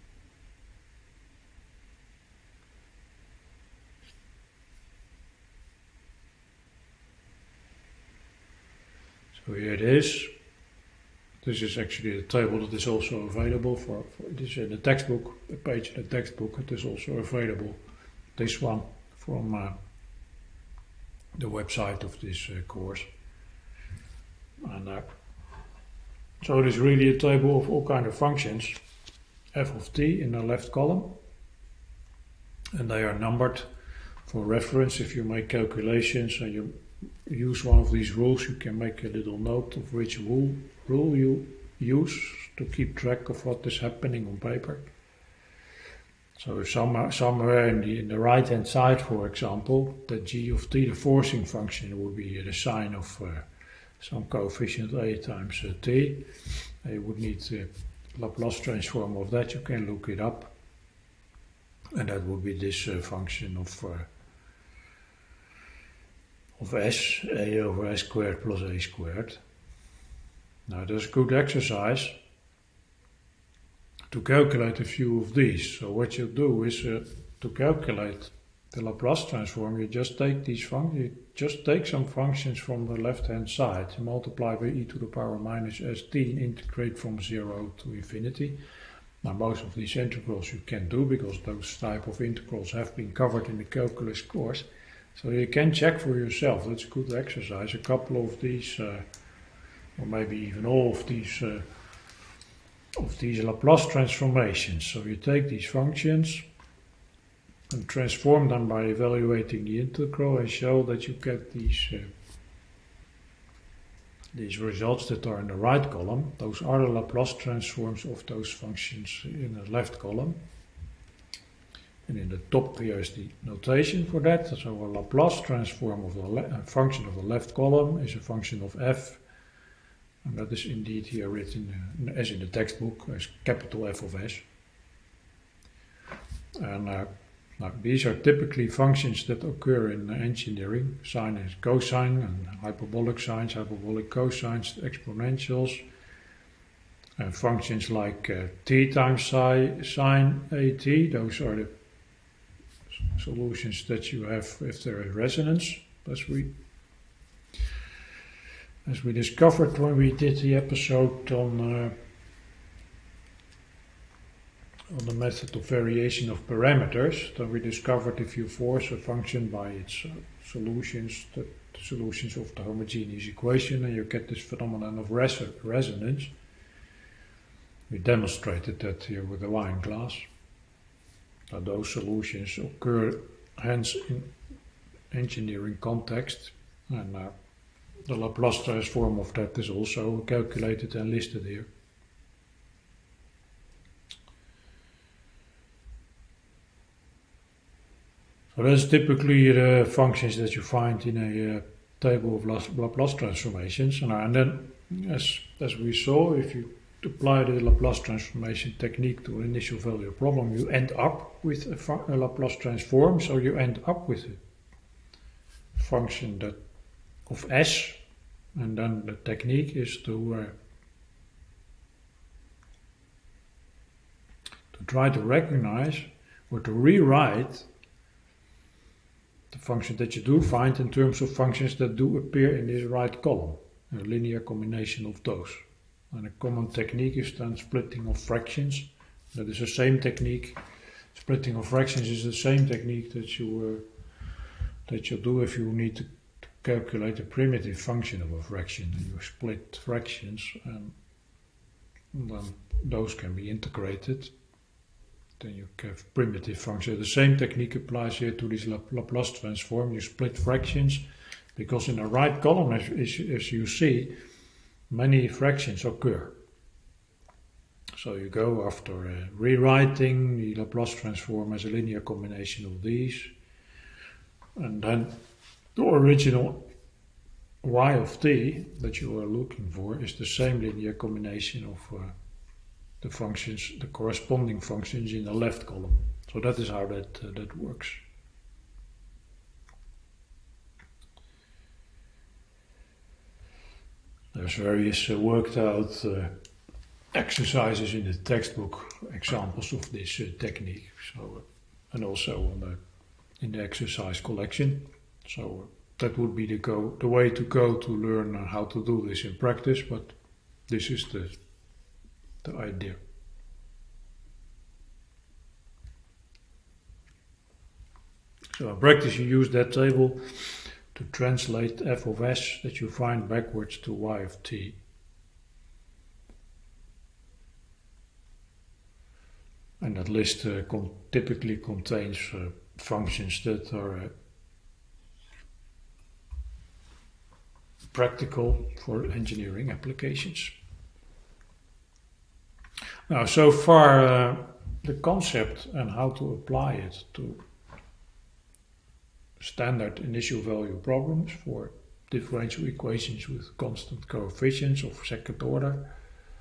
So here it is. This is actually the table that is also available for, for this in the textbook, a page in the textbook. It is also available, this one, from uh, the website of this uh, course. And uh, so it is really a table of all kinds of functions, f of t in the left column, and they are numbered for reference. If you make calculations and you use one of these rules, you can make a little note of which rule, rule you use to keep track of what is happening on paper. So if some, somewhere in the, in the right hand side, for example, that g of t, the forcing function, would be the sine of uh, some coefficient a times uh, t. Uh, you would need the Laplace transform of that. You can look it up, and that would be this uh, function of uh, of s, a over s squared plus a squared. Now there's a good exercise to calculate a few of these. So what you do is uh, to calculate the Laplace transform, you just take these functions, you just take some functions from the left hand side, you multiply by e to the power minus st and integrate from zero to infinity. Now most of these integrals you can do because those type of integrals have been covered in the calculus course. So you can check for yourself. That's a good exercise. A couple of these, uh, or maybe even all of these, uh, of these Laplace transformations. So you take these functions and transform them by evaluating the integral and show that you get these uh, these results that are in the right column. Those are the Laplace transforms of those functions in the left column. And in the top here is the notation for that. So a Laplace transform of the a function of the left column is a function of f, and that is indeed here written uh, as in the textbook as capital F of s. And uh, Now, these are typically functions that occur in engineering, sine and cosine, and hyperbolic sines, hyperbolic cosines, exponentials, and functions like uh, t times psi, sine at, those are the solutions that you have if there is resonance, as we as we discovered when we did the episode on uh, on the method of variation of parameters. Then we discovered if you force a function by its uh, solutions, the solutions of the homogeneous equation, and you get this phenomenon of res resonance. We demonstrated that here with the wine glass. Now those solutions occur hence in engineering context, and uh, the Laplace transform of that is also calculated and listed here. So that's typically the functions that you find in a uh, table of Laplace transformations, and, uh, and then as, as we saw, if you apply the Laplace transformation technique to an initial value problem, you end up with a, a Laplace transform, so you end up with a function that of S, and then the technique is to uh, to try to recognize or to rewrite the function that you do find in terms of functions that do appear in this right column, a linear combination of those. And a common technique is then splitting of fractions. That is the same technique. Splitting of fractions is the same technique that you uh, that you do if you need to, to calculate a primitive function of a fraction. And you split fractions, and then those can be integrated. Then you have primitive functions. The same technique applies here to this Laplace transform. You split fractions because in the right column, as, as, as you see, many fractions occur. So you go after uh, rewriting the Laplace transform as a linear combination of these, and then the original y of t that you are looking for is the same linear combination of uh, the functions, the corresponding functions in the left column. So that is how that uh, that works. There's various uh, worked out uh, exercises in the textbook, examples of this uh, technique. So, uh, and also on the, in the exercise collection. So uh, that would be the go, the way to go to learn uh, how to do this in practice. But this is the the idea. So in practice, you use that table to translate f of s that you find backwards to y of t. And that list uh, con typically contains uh, functions that are uh, practical for engineering applications. Now, so far uh, the concept and how to apply it to standard initial value problems for differential equations with constant coefficients of second order.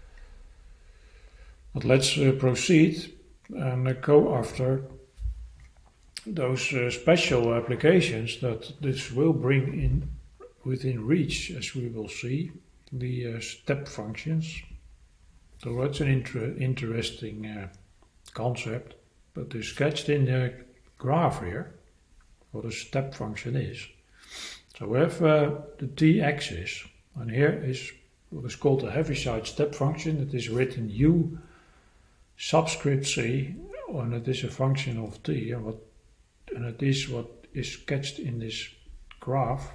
But let's uh, proceed and uh, go after those uh, special applications that this will bring in within reach, as we will see, the uh, step functions. So that's an inter interesting uh, concept, but it's sketched in the graph here, what a step function is. So we have uh, the t-axis, and here is what is called a Heaviside step function. It is written u subscript c, and it is a function of t, and, what, and it is what is sketched in this graph.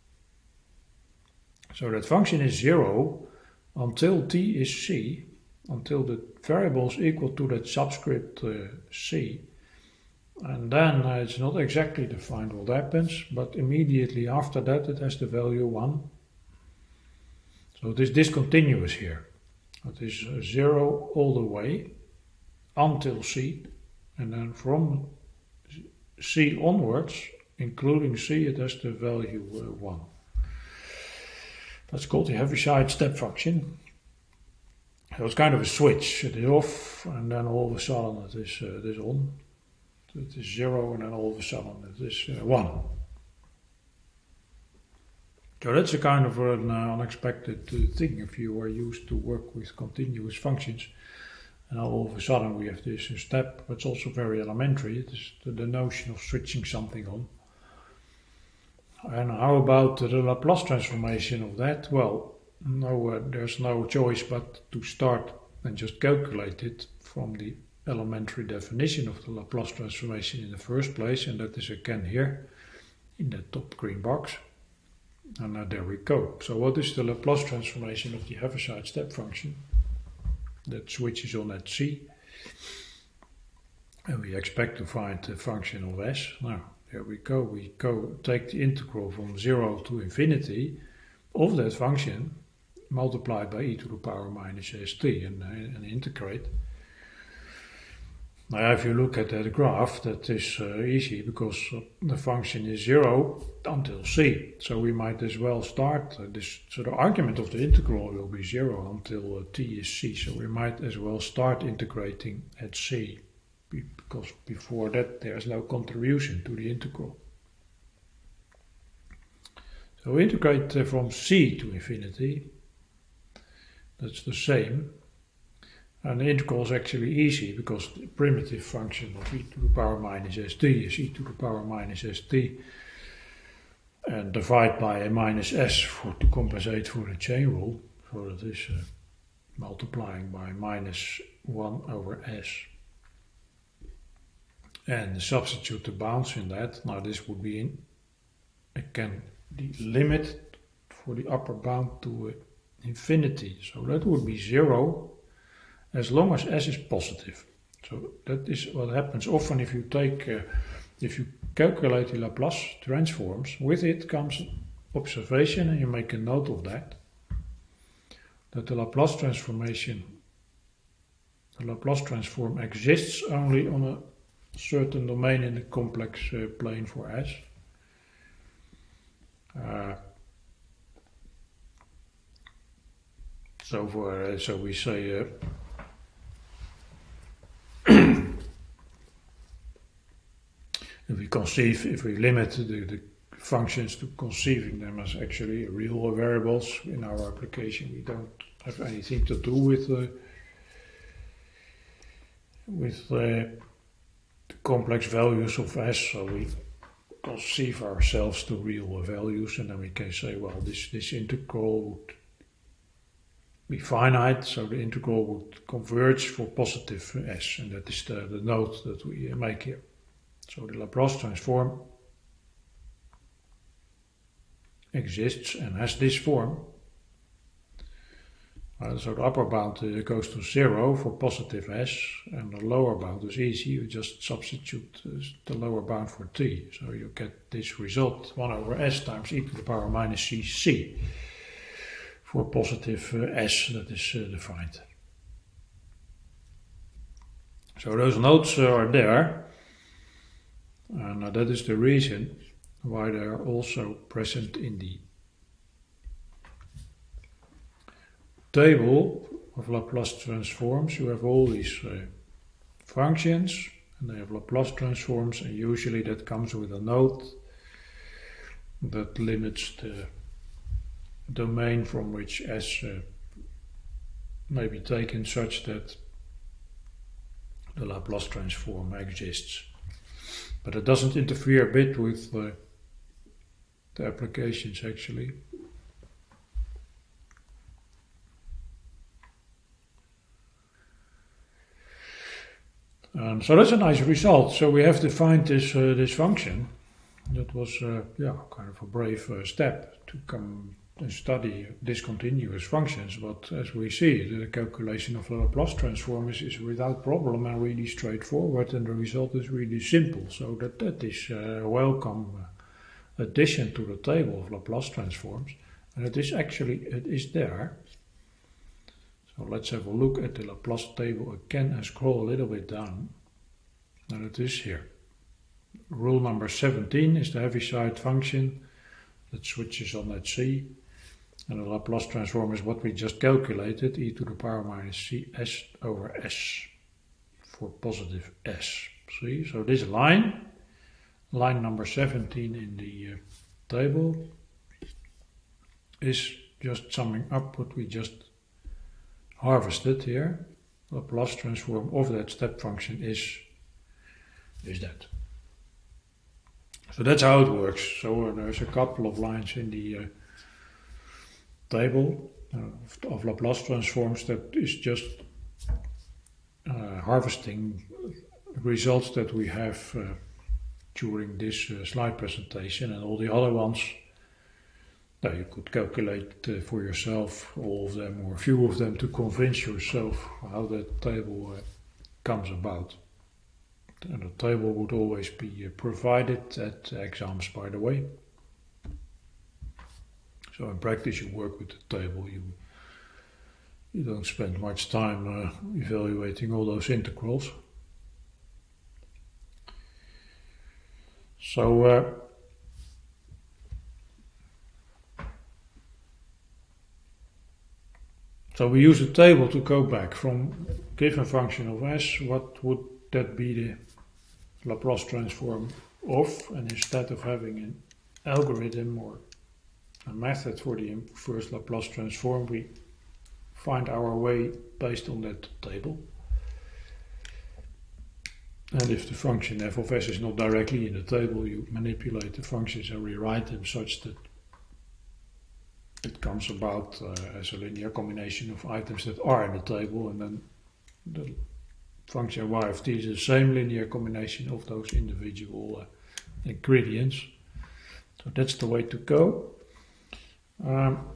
So that function is zero until t is c, until the variable is equal to that subscript uh, c. And then uh, it's not exactly defined what happens, but immediately after that it has the value one. So it is discontinuous here. It is uh, zero all the way until c, and then from c onwards, including c, it has the value uh, one. That's called the Heaviside step function. So it's kind of a switch. It is off, and then all of a sudden it is, uh, it is on. it is zero, and then all of a sudden it is uh, one. So that's a kind of an uh, unexpected uh, thing if you are used to work with continuous functions. And all of a sudden we have this uh, step. It's also very elementary. It is the, the notion of switching something on. And how about the Laplace transformation of that? Well, no, uh, there's no choice but to start and just calculate it from the elementary definition of the Laplace transformation in the first place, and that is again here in the top green box. And uh, there we go. So what is the Laplace transformation of the Heaviside step function that switches on at C? And we expect to find the function of S. Now, there we go. We go take the integral from zero to infinity of that function multiplied by e to the power minus st and, uh, and integrate. Now, if you look at that graph, that is uh, easy because uh, the function is zero until c. So we might as well start uh, this. So the argument of the integral will be zero until uh, t is c. So we might as well start integrating at c, because before that there is no contribution to the integral. So we integrate uh, from c to infinity. That's the same. And the integral is actually easy because the primitive function of e to the power minus st is e to the power minus st, and divide by a minus s for, to compensate for the chain rule. So that is uh, multiplying by minus one over s. And substitute the bounds in that. Now this would be in, again the limit for the upper bound to uh, infinity. So that would be zero as long as s is positive. So that is what happens often if you take, uh, if you calculate the Laplace transforms. With it comes observation, and you make a note of that, that the Laplace transformation, the Laplace transform exists only on a certain domain in the complex uh, plane for S. Uh, so for uh, so we say. Uh, If we conceive, if we limit the, the functions to conceiving them as actually real variables in our application, we don't have anything to do with uh, with uh, the complex values of S. So we conceive ourselves to real values, and then we can say, well, this this integral would be finite, so the integral would converge for positive S, and that is the, the note that we make here. So the Laplace transform exists and has this form. Uh, so the upper bound uh, goes to zero for positive s, and the lower bound is easy. You just substitute uh, the lower bound for t. So you get this result, one over s times e to the power minus cc for positive uh, s that is uh, defined. So those notes uh, are there. And uh, that is the reason why they are also present in the table of Laplace transforms. You have all these uh, functions, and they have Laplace transforms, and usually that comes with a note that limits the domain from which S uh, may be taken such that the Laplace transform exists. But it doesn't interfere a bit with uh, the applications actually. Um, so that's a nice result. So we have defined this uh, this function. That was uh, yeah kind of a brave uh, step to come and study discontinuous functions. But as we see, the calculation of the Laplace transform is, is without problem and really straightforward, and the result is really simple. So that that is a welcome addition to the table of Laplace transforms, and it is actually it is there. So let's have a look at the Laplace table again and scroll a little bit down, and it is here. Rule number seventeen is the Heaviside function that switches on at C, and the Laplace transform is what we just calculated, e to the power minus c s over s for positive s. See, so this line, line number seventeen in the uh, table, is just summing up what we just harvested here. Laplace transform of that step function is, is that. So that's how it works. So uh, there's a couple of lines in the uh, table uh, of, of Laplace transforms that is just uh, harvesting results that we have uh, during this uh, slide presentation, and all the other ones, now you could calculate uh, for yourself all of them or a few of them to convince yourself how that table uh, comes about. And the table would always be uh, provided at exams, by the way. So in practice you work with the table, you, you don't spend much time uh, evaluating all those integrals. So uh, so we use the table to go back from given function of s, what would that be the Laplace transform of, and instead of having an algorithm or a method for the first Laplace transform, we find our way based on that table. And if the function f of s is not directly in the table, you manipulate the functions and rewrite them such that it comes about uh, as a linear combination of items that are in the table, and then the function y of t is the same linear combination of those individual uh, ingredients. So that's the way to go. Um,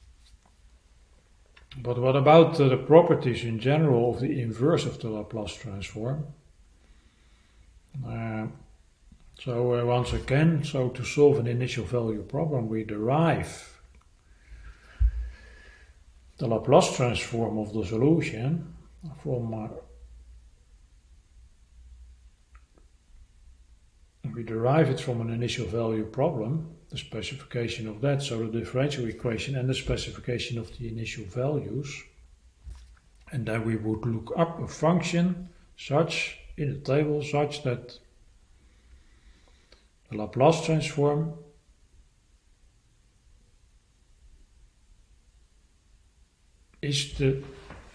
but what about uh, the properties in general of the inverse of the Laplace transform? Uh, so uh, once again, so to solve an initial value problem, we derive the Laplace transform of the solution from uh, we derive it from an initial value problem, the specification of that, so the differential equation and the specification of the initial values, and then we would look up a function such in the table such that the Laplace transform is the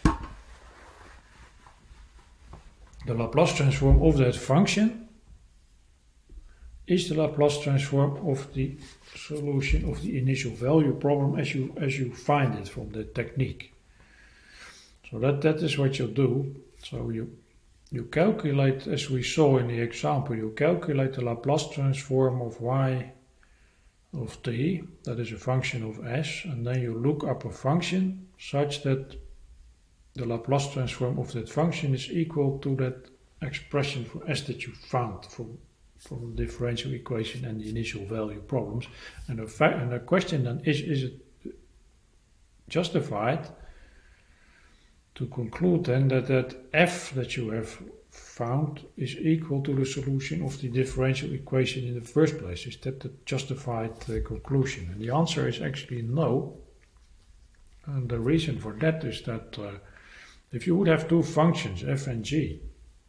the Laplace transform of that function is the Laplace transform of the solution of the initial value problem as you as you find it from the technique. So that that is what you do. So you you calculate, as we saw in the example, you calculate the Laplace transform of y of t, that is a function of s, and then you look up a function such that the Laplace transform of that function is equal to that expression for s that you found from, from the differential equation and the initial value problems. And the, fa and the question then is, is it justified to conclude then that that f that you have found is equal to the solution of the differential equation in the first place? Is that the justified uh, conclusion? And the answer is actually no. And the reason for that is that uh, if you would have two functions, f and g,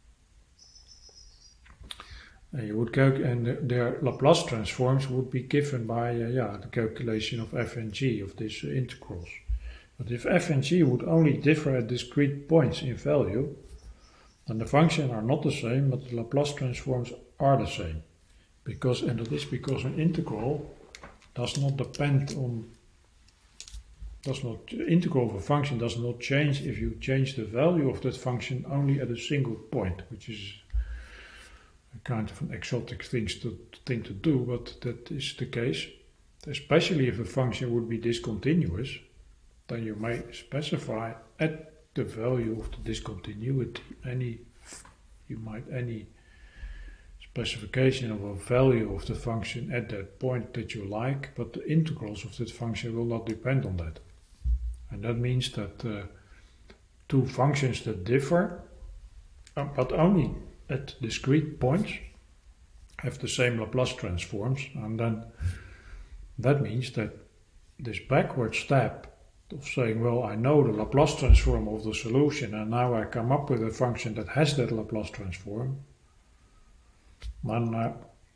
and you would calculate, and their Laplace transforms would be given by uh, yeah the calculation of f and g of these uh, integrals. But if f and g would only differ at discrete points in value, then the functions are not the same, but the Laplace transforms are the same. Because, and that is because an integral does not depend on, does not, integral of a function does not change if you change the value of that function only at a single point, which is a kind of an exotic thing to, thing to do, but that is the case. Especially if a function would be discontinuous, then you may specify at the value of the discontinuity any you might any specification of a value of the function at that point that you like, but the integrals of that function will not depend on that. And that means that uh, two functions that differ, uh, but only at discrete points, have the same Laplace transforms, and then that means that this backward step of saying, well, I know the Laplace transform of the solution and now I come up with a function that has that Laplace transform, then uh,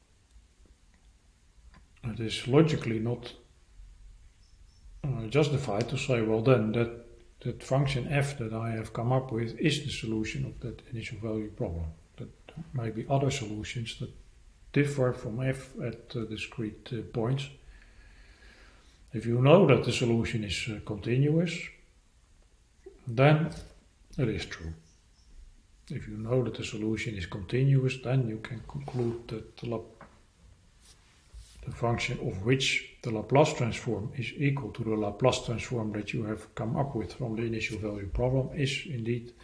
it is logically not uh, justified to say, well then that, that function f that I have come up with is the solution of that initial value problem. That may be other solutions that differ from f at uh, discrete uh, points. If you know that the solution is uh, continuous, then it is true. If you know that the solution is continuous, then you can conclude that the, the function of which the Laplace transform is equal to the Laplace transform that you have come up with from the initial value problem is indeed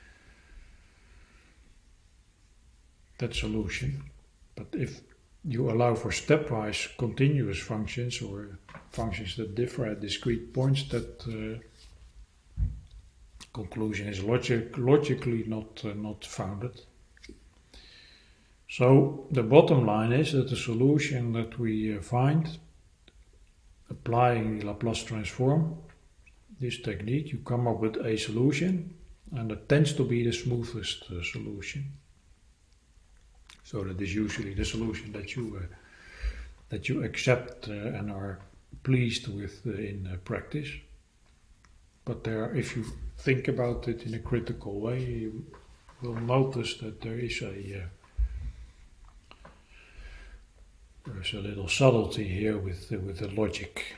that solution. But if you allow for stepwise continuous functions or functions that differ at discrete points, that uh, conclusion is logic, logically not, uh, not founded. So the bottom line is that the solution that we uh, find applying the Laplace transform, this technique, you come up with a solution, and that tends to be the smoothest uh, solution. So that is usually the solution that you uh, that you accept uh, and are pleased with uh, in uh, practice. But there, if you think about it in a critical way, you will notice that there is a uh, there's a little subtlety here with uh, with the logic.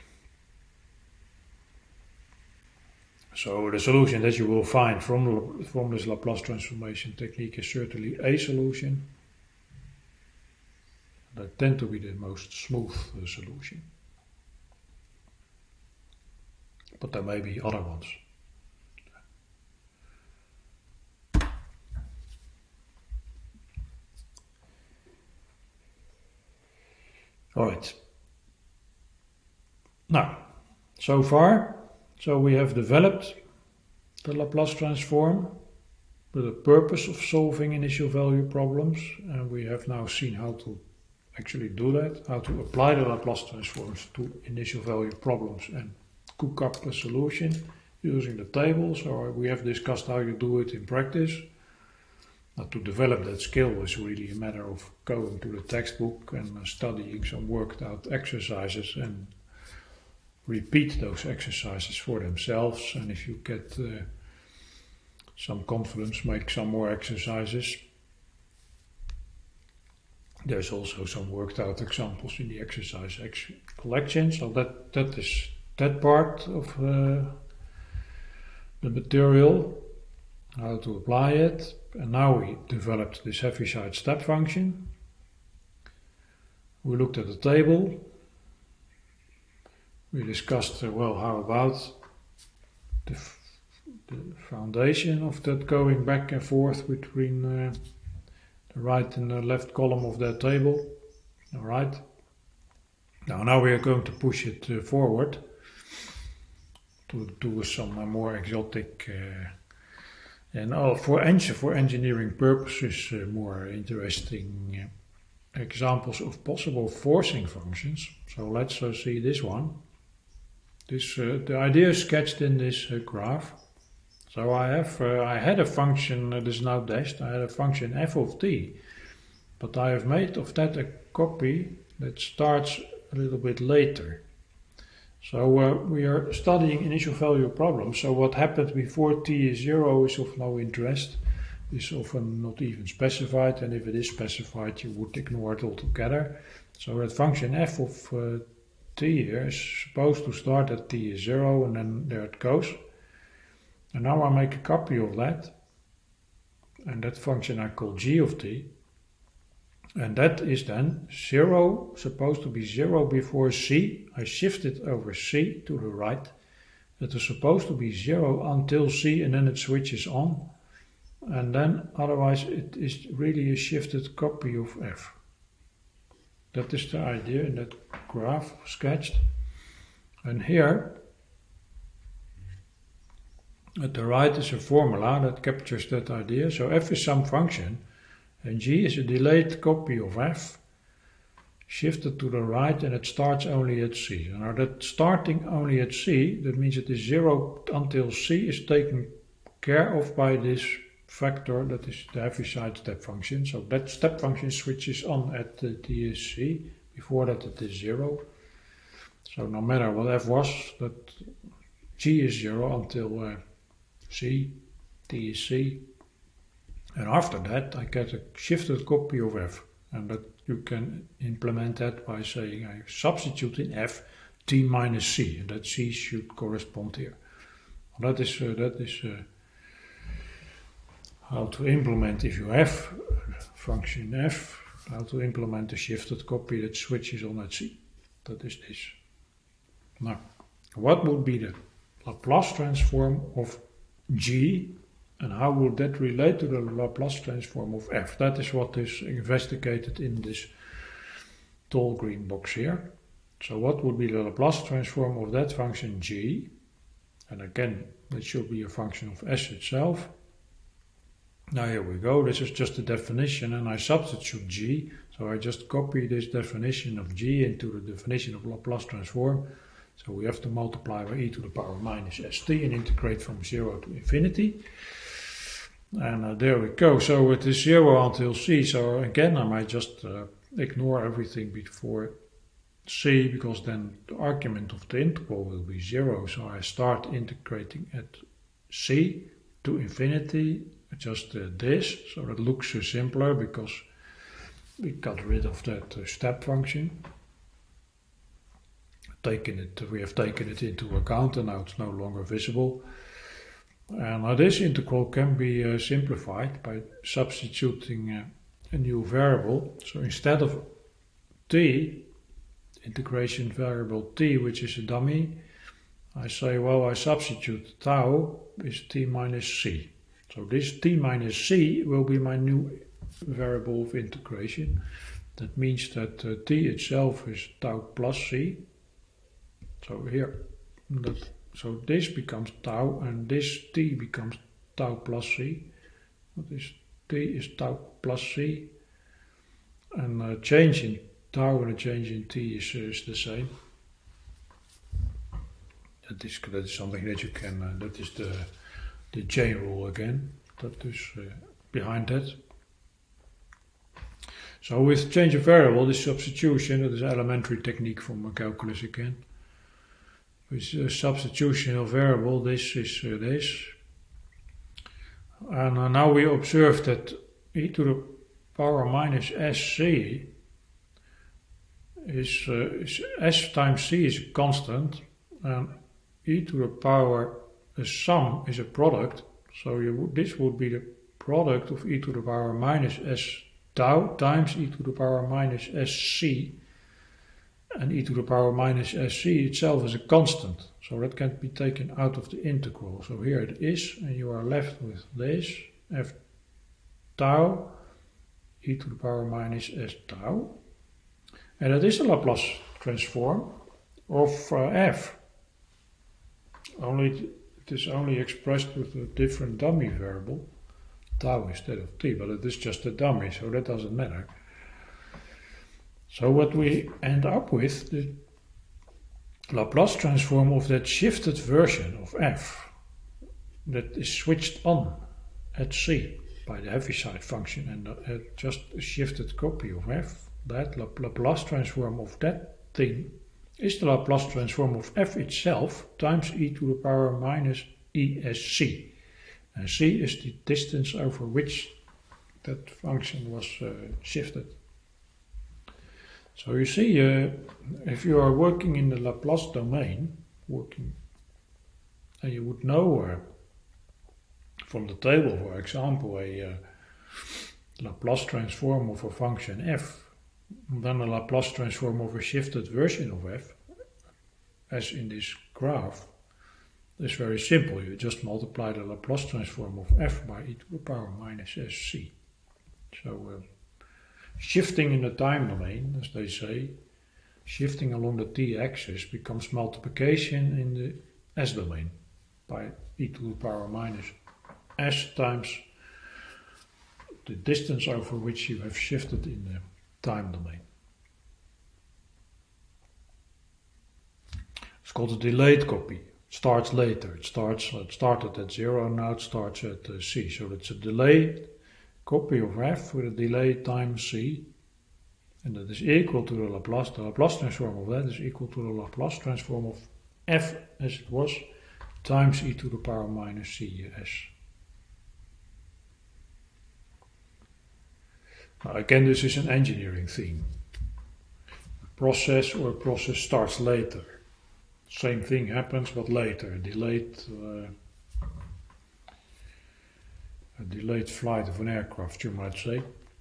So the solution that you will find from from this Laplace transformation technique is certainly a solution. That tend to be the most smooth uh, solution. But there may be other ones. Alright. Now, so far, so we have developed the Laplace transform with the purpose of solving initial value problems, and we have now seen how to actually do that, how to apply the Laplace transforms to initial value problems and cook up a solution using the tables, or we have discussed how you do it in practice. Now, to develop that skill is really a matter of going to the textbook and studying some worked out exercises and repeat those exercises for themselves, and if you get uh, some confidence, make some more exercises. There's also some worked out examples in the exercise ex collection, so that, that is that part of uh, the material, how to apply it. And now we developed this Heaviside step function. We looked at the table. We discussed, uh, well, how about the, f the foundation of that going back and forth between uh, the right and the left column of that table. All right. Now, now we are going to push it uh, forward to do some uh, more exotic uh, and uh, for, eng for engineering purposes uh, more interesting uh, examples of possible forcing functions. So let's uh, see this one. This uh, the idea is sketched in this uh, graph. So I have uh, I had a function that is now dashed. I had a function f of t, but I have made of that a copy that starts a little bit later. So uh, we are studying initial value problems. So what happened before t is zero is of no interest. It's often not even specified, and if it is specified, you would ignore it altogether. So that function f of uh, t here is supposed to start at t is zero, and then there it goes. And now I make a copy of that, and that function I call g of t, and that is then zero, supposed to be zero before c. I shift it over c to the right. It is supposed to be zero until c, and then it switches on, and then otherwise it is really a shifted copy of f. That is the idea in that graph sketched, and here at the right is a formula that captures that idea. So f is some function, and g is a delayed copy of f, shifted to the right, and it starts only at c. Now that starting only at c, that means it is zero until c is taken care of by this factor, that is the Heaviside step function. So that step function switches on at the T is C. Before that it is zero. So no matter what f was, that G is zero until uh, C, T is C. And after that I get a shifted copy of f. And that you can implement that by saying I substitute in f t minus c, and that c should correspond here. Well, that is uh, that is uh, how to implement, if you have function f, how to implement a shifted copy that switches on at c. That is this. Now, what would be the Laplace transform of g, and how would that relate to the Laplace transform of f? That is what is investigated in this tall green box here. So what would be the Laplace transform of that function g? And again, that should be a function of s itself. Now here we go, this is just the definition, and I substitute g. So I just copy this definition of g into the definition of Laplace transform. So we have to multiply by e to the power minus st and integrate from zero to infinity. And uh, there we go. So it is zero until c. So again, I might just uh, ignore everything before c, because then the argument of the integral will be zero. So I start integrating at c to infinity, just uh, this. So that looks uh, simpler because we got rid of that uh, step function. Taken it, we have taken it into account, and now it's no longer visible. And now this integral can be uh, simplified by substituting uh, a new variable. So instead of t, integration variable t, which is a dummy, I say, well, I substitute tau is t minus c. So this t minus c will be my new variable of integration. That means that uh, t itself is tau plus c. So here, that, so this becomes tau, and this t becomes tau plus c. This t is tau plus c, and a change in tau and a change in t is, uh, is the same. That is, that is something that you can, uh, that is the, the chain rule again, that is uh, behind that. So with change of variable, this substitution, that is an elementary technique from calculus again. With a substitution of variable, this is uh, this. And uh, now we observe that e to the power minus sc is, uh, is s times c is a constant, and e to the power, the sum is a product. So you, this would be the product of e to the power minus s tau times e to the power minus sc. And e to the power minus sc itself is a constant, so that can't be taken out of the integral. So here it is, and you are left with this, f tau e to the power minus s tau. And that is the Laplace transform of uh, f. Only it is only expressed with a different dummy variable, tau instead of t, but it is just a dummy, so that doesn't matter. So what we end up with, the Laplace transform of that shifted version of f that is switched on at c by the Heaviside function, and uh, just a shifted copy of f, that Laplace transform of that thing is the Laplace transform of f itself times e to the power minus esc. And c is the distance over which that function was uh, shifted. So you see, uh, if you are working in the Laplace domain, working, and you would know uh, from the table, for example, a uh, Laplace transform of a function f, then a Laplace transform of a shifted version of f, as in this graph, is very simple. You just multiply the Laplace transform of f by e to the power minus sc. So. Uh, Shifting in the time domain, as they say, shifting along the t-axis becomes multiplication in the s domain by e to the power minus s times the distance over which you have shifted in the time domain. It's called a delayed copy. starts later. It starts, it started at zero, now it starts at uh, c. So it's a delayed copy of f with a delay times c, and that is equal to the Laplace. The Laplace transform of that is equal to the Laplace transform of f as it was times e to the power minus c s. Now again, this is an engineering theme. A process or a process starts later. Same thing happens, but later. A delayed, uh, a delayed flight of an aircraft, you might say.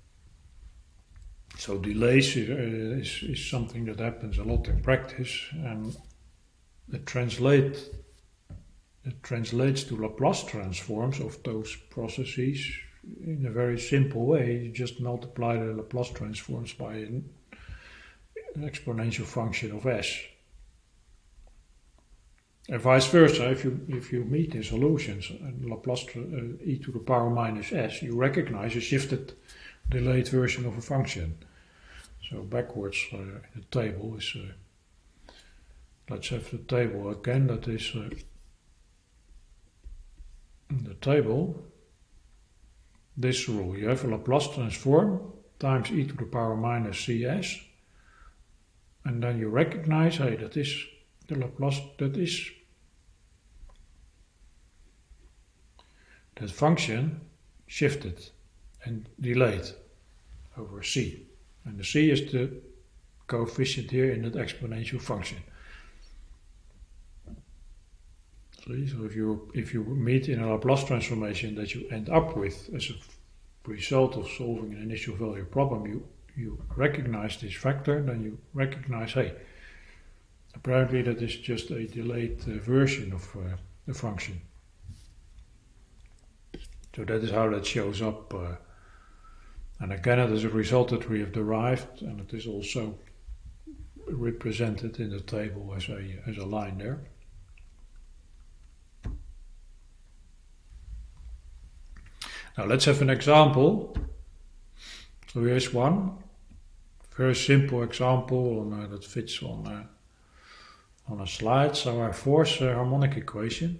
So delays is, uh, is, is something that happens a lot in practice, and it, translate, it translates to Laplace transforms of those processes in a very simple way. You just multiply the Laplace transforms by an, an exponential function of s. And vice versa, if you if you meet in solutions and Laplace uh, e to the power minus s, you recognize a shifted delayed version of a function. So backwards uh, in the table is, uh, let's have the table again, that is uh, in the table, this rule, you have a Laplace transform times e to the power minus cs, and then you recognize, hey, that is the Laplace, that is that function shifted and delayed over c, and the c is the coefficient here in that exponential function. See, so if you if you meet in a Laplace transformation that you end up with as a result of solving an initial value problem, you you recognize this factor, then you recognize, hey, apparently that is just a delayed uh, version of uh, the function. So that is how that shows up. Uh, and again, it is a result that we have derived, and it is also represented in the table as a, as a line there. Now let's have an example. So here's one. Very simple example on, uh, that fits on uh, on a slide. So I force a harmonic equation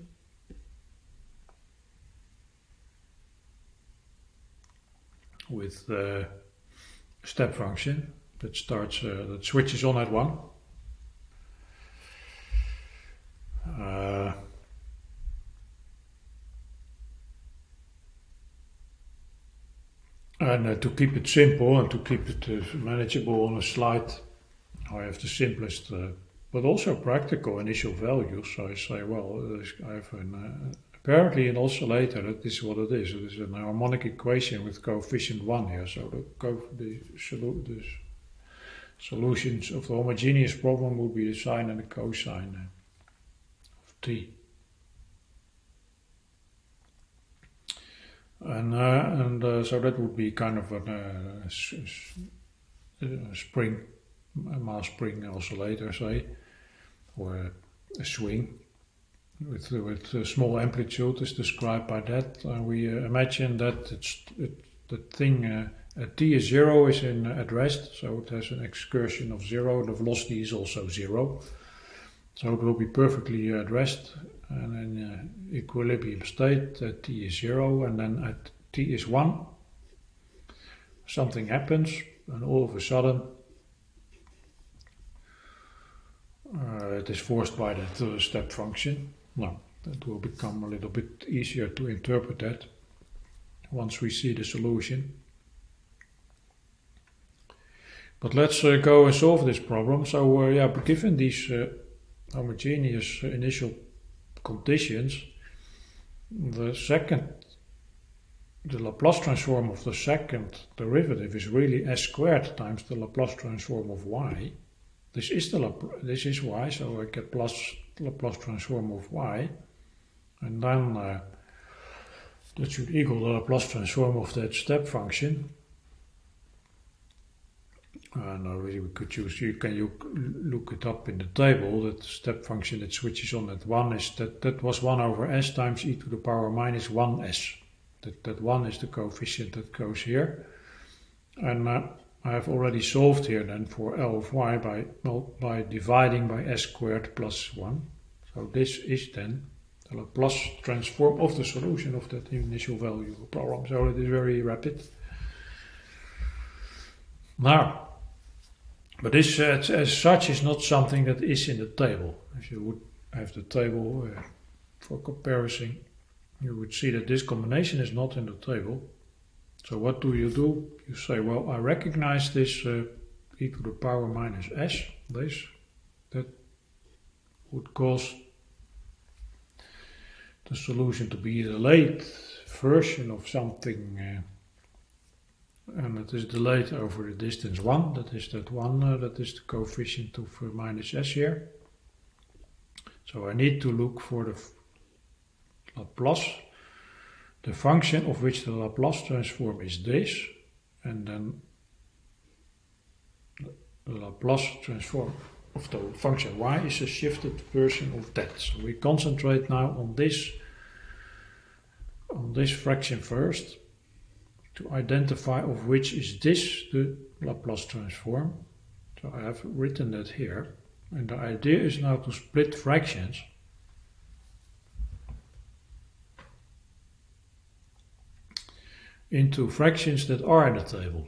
with the step function that starts uh, that switches on at one. Uh, and uh, to keep it simple and to keep it uh, manageable on a slide, I have the simplest uh, but also practical initial values. So I say, well, I have an, uh, apparently an oscillator, that is what it is. It is a harmonic equation with coefficient one here. So the, co the, solu the solutions of the homogeneous problem would be the sine and the cosine of t. And, uh, and uh, so that would be kind of an, uh, a spring, a mass spring oscillator, say, or a, a swing with, with a small amplitude is described by that. And uh, we uh, imagine that it's, it, the thing uh, at t is zero is in uh, at rest, so it has an excursion of zero. The velocity is also zero, so it will be perfectly uh, at rest. And in uh, equilibrium state at t is zero, and then at t is one, something happens, and all of a sudden uh, it is forced by that uh, step function. Now, that will become a little bit easier to interpret that once we see the solution. But let's uh, go and solve this problem. So, uh, yeah, given these uh, homogeneous uh, initial conditions, the second, the Laplace transform of the second derivative is really s squared times the Laplace transform of y. This is the Lap this is y, so I get plus Laplace transform of y, and then uh, that should equal the Laplace transform of that step function. And uh, we could use, you can you look it up in the table, that step function that switches on at one is that, that was one over s times e to the power minus one s. That, that one is the coefficient that goes here. And uh, I have already solved here then for L of y by, well, by dividing by s squared plus one. So this is then the Laplace transform of the solution of that initial value problem. So it is very rapid. Now, but this uh, as such is not something that is in the table. If you would have the table uh, for comparison, you would see that this combination is not in the table. So what do you do? You say, well, I recognize this uh, e to the power minus s, this, that would cause the solution to be a delayed version of something, uh, and it is delayed over the distance one, that is that one, uh, that is the coefficient of uh, minus s here. So I need to look for the Laplace, the function of which the Laplace transform is this, and then the Laplace transform of the function y is a shifted version of that. So we concentrate now on this, on this fraction first, to identify of which is this the Laplace transform. So I have written that here, and the idea is now to split fractions into fractions that are in the table.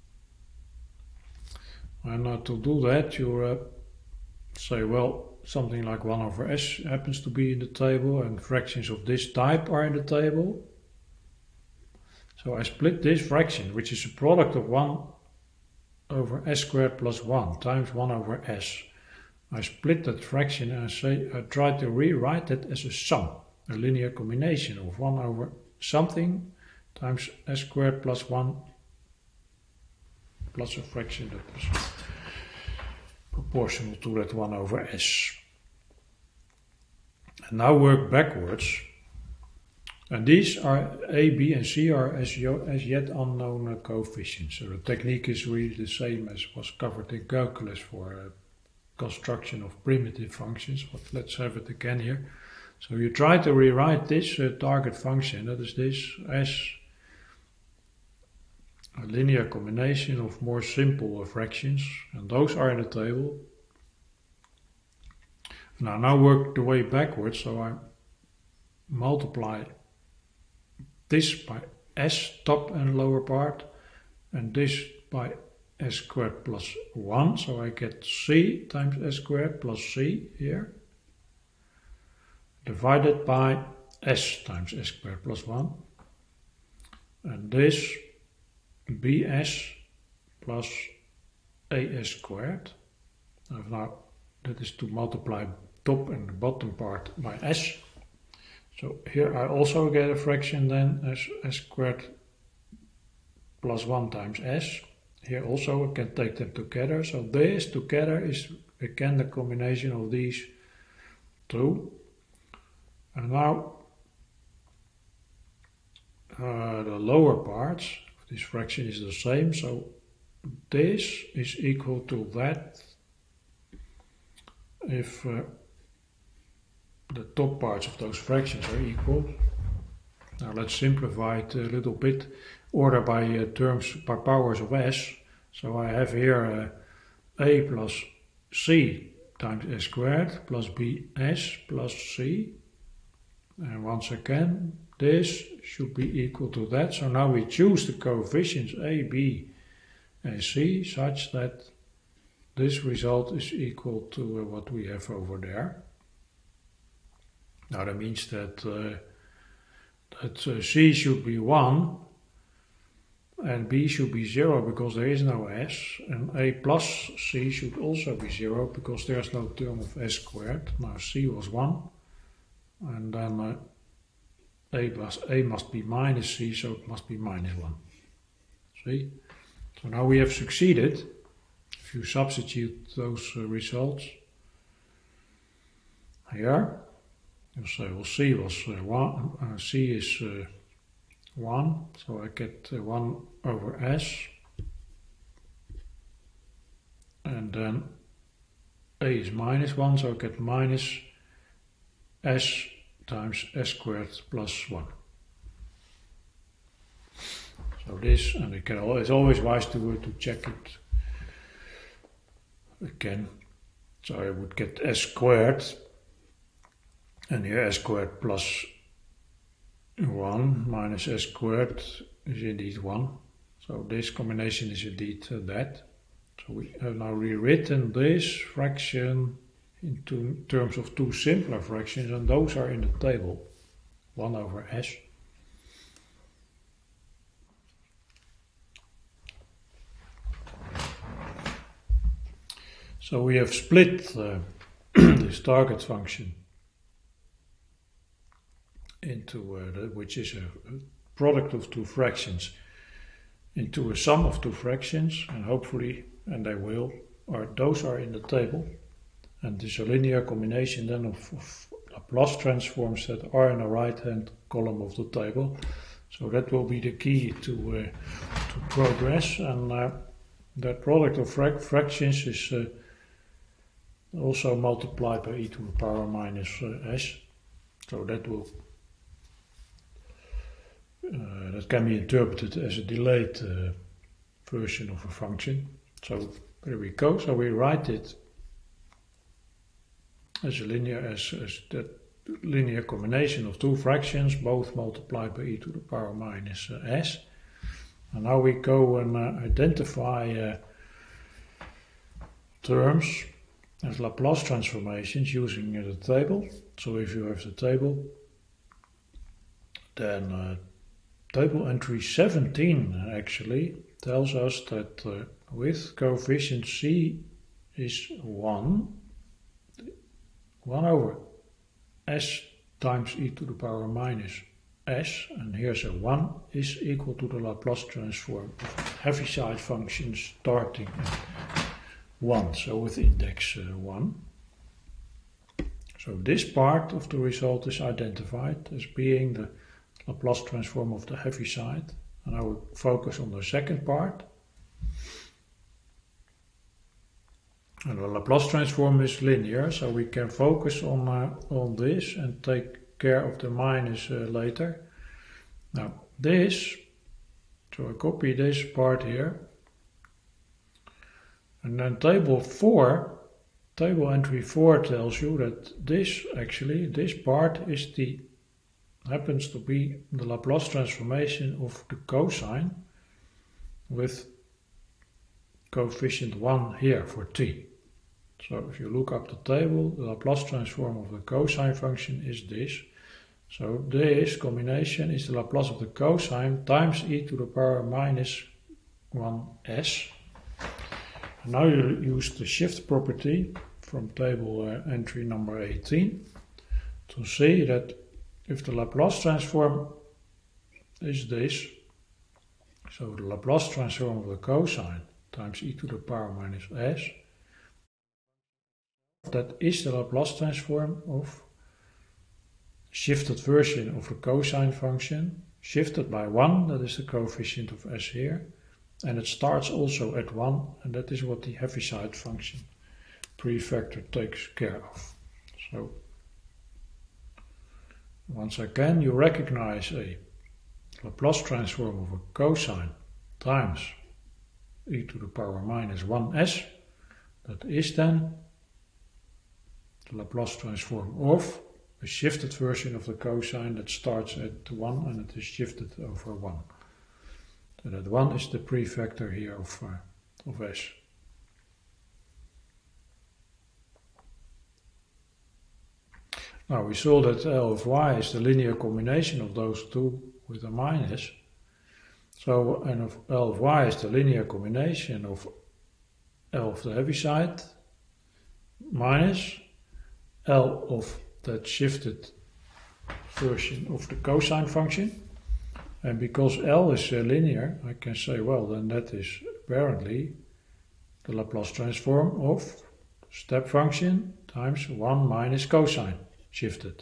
And uh, to do that, you uh, say, well, something like one over s happens to be in the table, and fractions of this type are in the table. So I split this fraction, which is a product of one over s squared plus one times one over s. I split that fraction and I say I try to rewrite it as a sum, a linear combination of one over something times s squared plus one plus a fraction that is proportional to that one over s. And now work backwards. And these are a, b and c are as, as yet unknown uh, coefficients. So the technique is really the same as was covered in calculus for uh, construction of primitive functions, but let's have it again here. So you try to rewrite this uh, target function, that is this, as a linear combination of more simple uh, fractions, and those are in the table. Now, now work the way backwards, so I multiply this by s, top and lower part, and this by s squared plus one, so I get c times s squared plus c here, divided by s times s squared plus one, and this bs plus as squared. Now that is to multiply top and the bottom part by s. So here I also get a fraction then as s squared plus one times s. Here also I can take them together. So this together is again the combination of these two. And now uh, the lower parts of this fraction is the same. So this is equal to that if uh, the top parts of those fractions are equal. Now let's simplify it a little bit. Order by uh, terms by powers of s. So I have here uh, a plus c times s squared plus bs plus c. And once again, this should be equal to that. So now we choose the coefficients a, b, and c such that this result is equal to uh, what we have over there. Now that means that, uh, that uh, c should be one and b should be zero because there is no s, and a plus c should also be zero because there is no term of s squared. Now c was one, and then uh, a plus a must be minus c, so it must be minus one. See? So now we have succeeded. If you substitute those uh, results here, you say, well, c was uh, one, uh, c is uh, one, so I get uh, one over s, and then a is minus one, so I get minus s times s squared plus one. So this, and it can, it's always wise to, uh, to check it again. So I would get s squared And here s squared plus one minus s squared is indeed one. So this combination is indeed uh, that. So we have now rewritten this fraction into terms of two simpler fractions, and those are in the table. one over s. So we have split uh, this target function into, uh, the, which is a, a product of two fractions, into a sum of two fractions, and hopefully, and they will, or those are in the table. And this is a linear combination then of, of Laplace transforms that are in the right-hand column of the table. So that will be the key to uh, to progress. And uh, that product of fra fractions is uh, also multiplied by e to the power minus uh, s. So that will uh, that can be interpreted as a delayed uh, version of a function. So there we go. So we write it as a linear as, as that linear combination of two fractions, both multiplied by e to the power minus uh, s. And now we go and uh, identify uh, terms as Laplace transformations using uh, the table. So if you have the table, then uh, table entry seventeen actually tells us that uh, with coefficient c is one, one over s times e to the power minus s, and here's a one, is equal to the Laplace transform of Heaviside function starting at one, so with index uh, one. So this part of the result is identified as being the Laplace transform of the Heaviside, and I will focus on the second part. And the Laplace transform is linear, so we can focus on, uh, on this and take care of the minus uh, later. Now this, so I copy this part here, and then table four, table entry four tells you that this actually, this part is the, happens to be the Laplace transformation of the cosine with coefficient one here for t. So if you look up the table, the Laplace transform of the cosine function is this. So this combination is the Laplace of the cosine times e to the power minus one s. And now you use the shift property from table uh, entry number eighteen to see that if the Laplace transform is this, so the Laplace transform of the cosine times e to the power minus s, that is the Laplace transform of shifted version of the cosine function, shifted by one, that is the coefficient of s here, and it starts also at one, and that is what the Heaviside function prefactor takes care of. So once again, you recognize a Laplace transform of a cosine times e to the power minus one s, that is then the Laplace transform of a shifted version of the cosine that starts at one and it is shifted over one. So that one is the prefactor here of, uh, of s. Now we saw that L of y is the linear combination of those two with a minus. So, and of L of y is the linear combination of L of the Heaviside minus L of that shifted version of the cosine function. And because L is uh, linear, I can say, well, then that is apparently the Laplace transform of step function times one minus cosine shifted.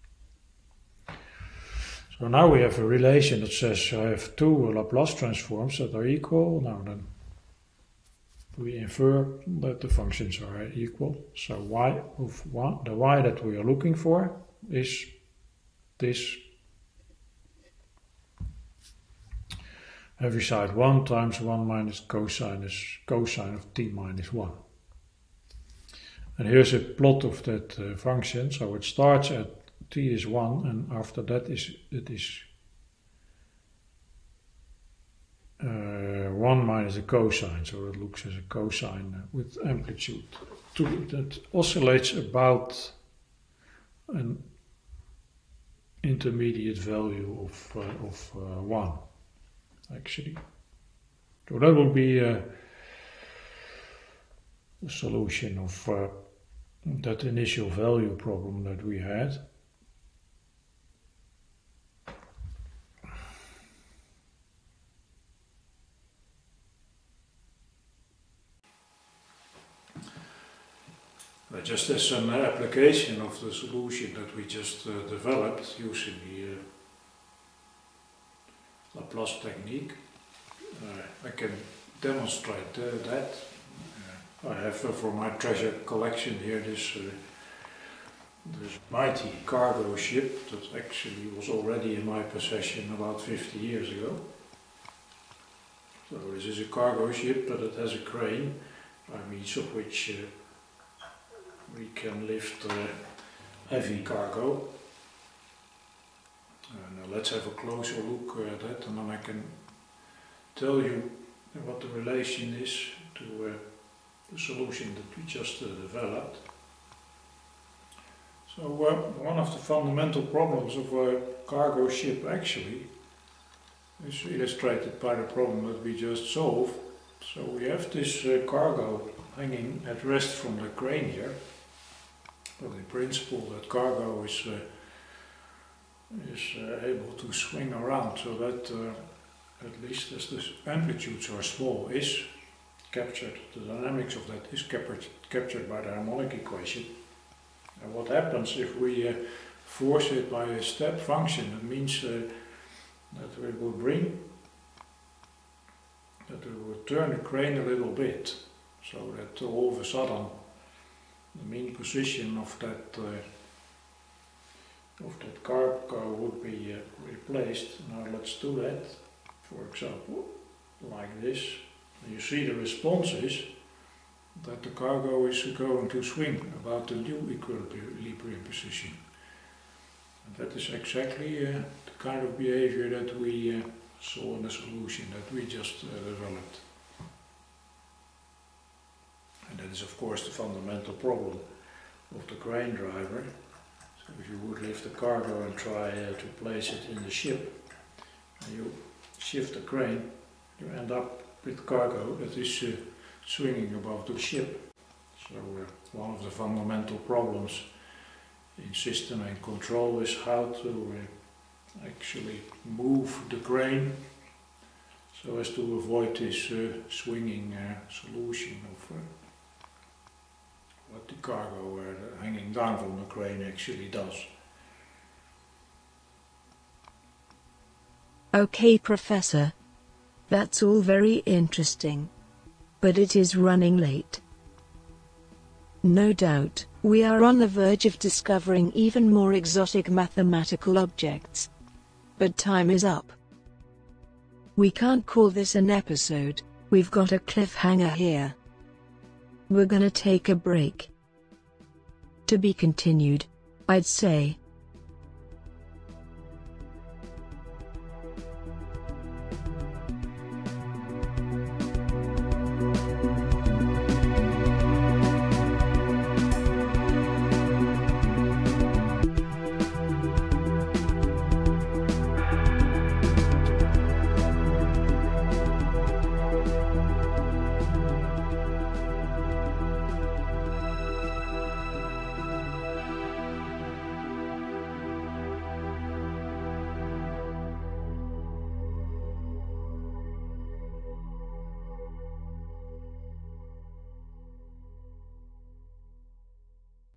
So now we have a relation that says I have two Laplace transforms that are equal. Now then we infer that the functions are equal. So y of one, the y that we are looking for is this Heaviside one times one minus cosine is cosine of t minus one. And here's a plot of that uh, function. So it starts at t is one, and after that is it is uh, one minus a cosine, so it looks as a cosine with amplitude two that oscillates about an intermediate value of uh, of uh, one, actually. So that will be uh, the solution of uh, that initial value problem that we had. Uh, just as an application of the solution that we just uh, developed using the uh, Laplace technique, uh, I can demonstrate uh, that. Uh, I have uh, for my treasure collection here this, uh, this mighty cargo ship that actually was already in my possession about fifty years ago. So this is a cargo ship, but it has a crane by means of which uh, we can lift uh, heavy cargo. And uh, let's have a closer look at that, and then I can tell you what the relation is to uh, the solution that we just uh, developed. So uh, one of the fundamental problems of a cargo ship actually is illustrated by the problem that we just solved. So we have this uh, cargo hanging at rest from the crane here. But in principle that cargo is, uh, is uh, able to swing around, so that uh, at least as the amplitudes are small is captured, the dynamics of that is captured, captured by the harmonic equation. And what happens if we uh, force it by a step function? It means uh, that we will bring, that we will turn the crane a little bit, so that all of a sudden the mean position of that uh, of that cargo would be uh, replaced. Now let's do that, for example, like this. And you see the response is that the cargo is going to swing about the new equilibrium position. And that is exactly uh, the kind of behavior that we uh, saw in the solution that we just uh, developed. And that is of course the fundamental problem of the crane driver. So if you would lift the cargo and try uh, to place it in the ship, and you shift the crane, you end up with cargo that is uh, swinging above the ship. So uh, one of the fundamental problems in system and control is how to uh, actually move the crane so as to avoid this uh, swinging uh, solution of uh, what the cargo uh, hanging down from the crane actually does. Okay, Professor. That's all very interesting. But it is running late. No doubt, we are on the verge of discovering even more exotic mathematical objects. But time is up. We can't call this an episode, we've got a cliffhanger here. We're gonna take a break. To be continued, I'd say.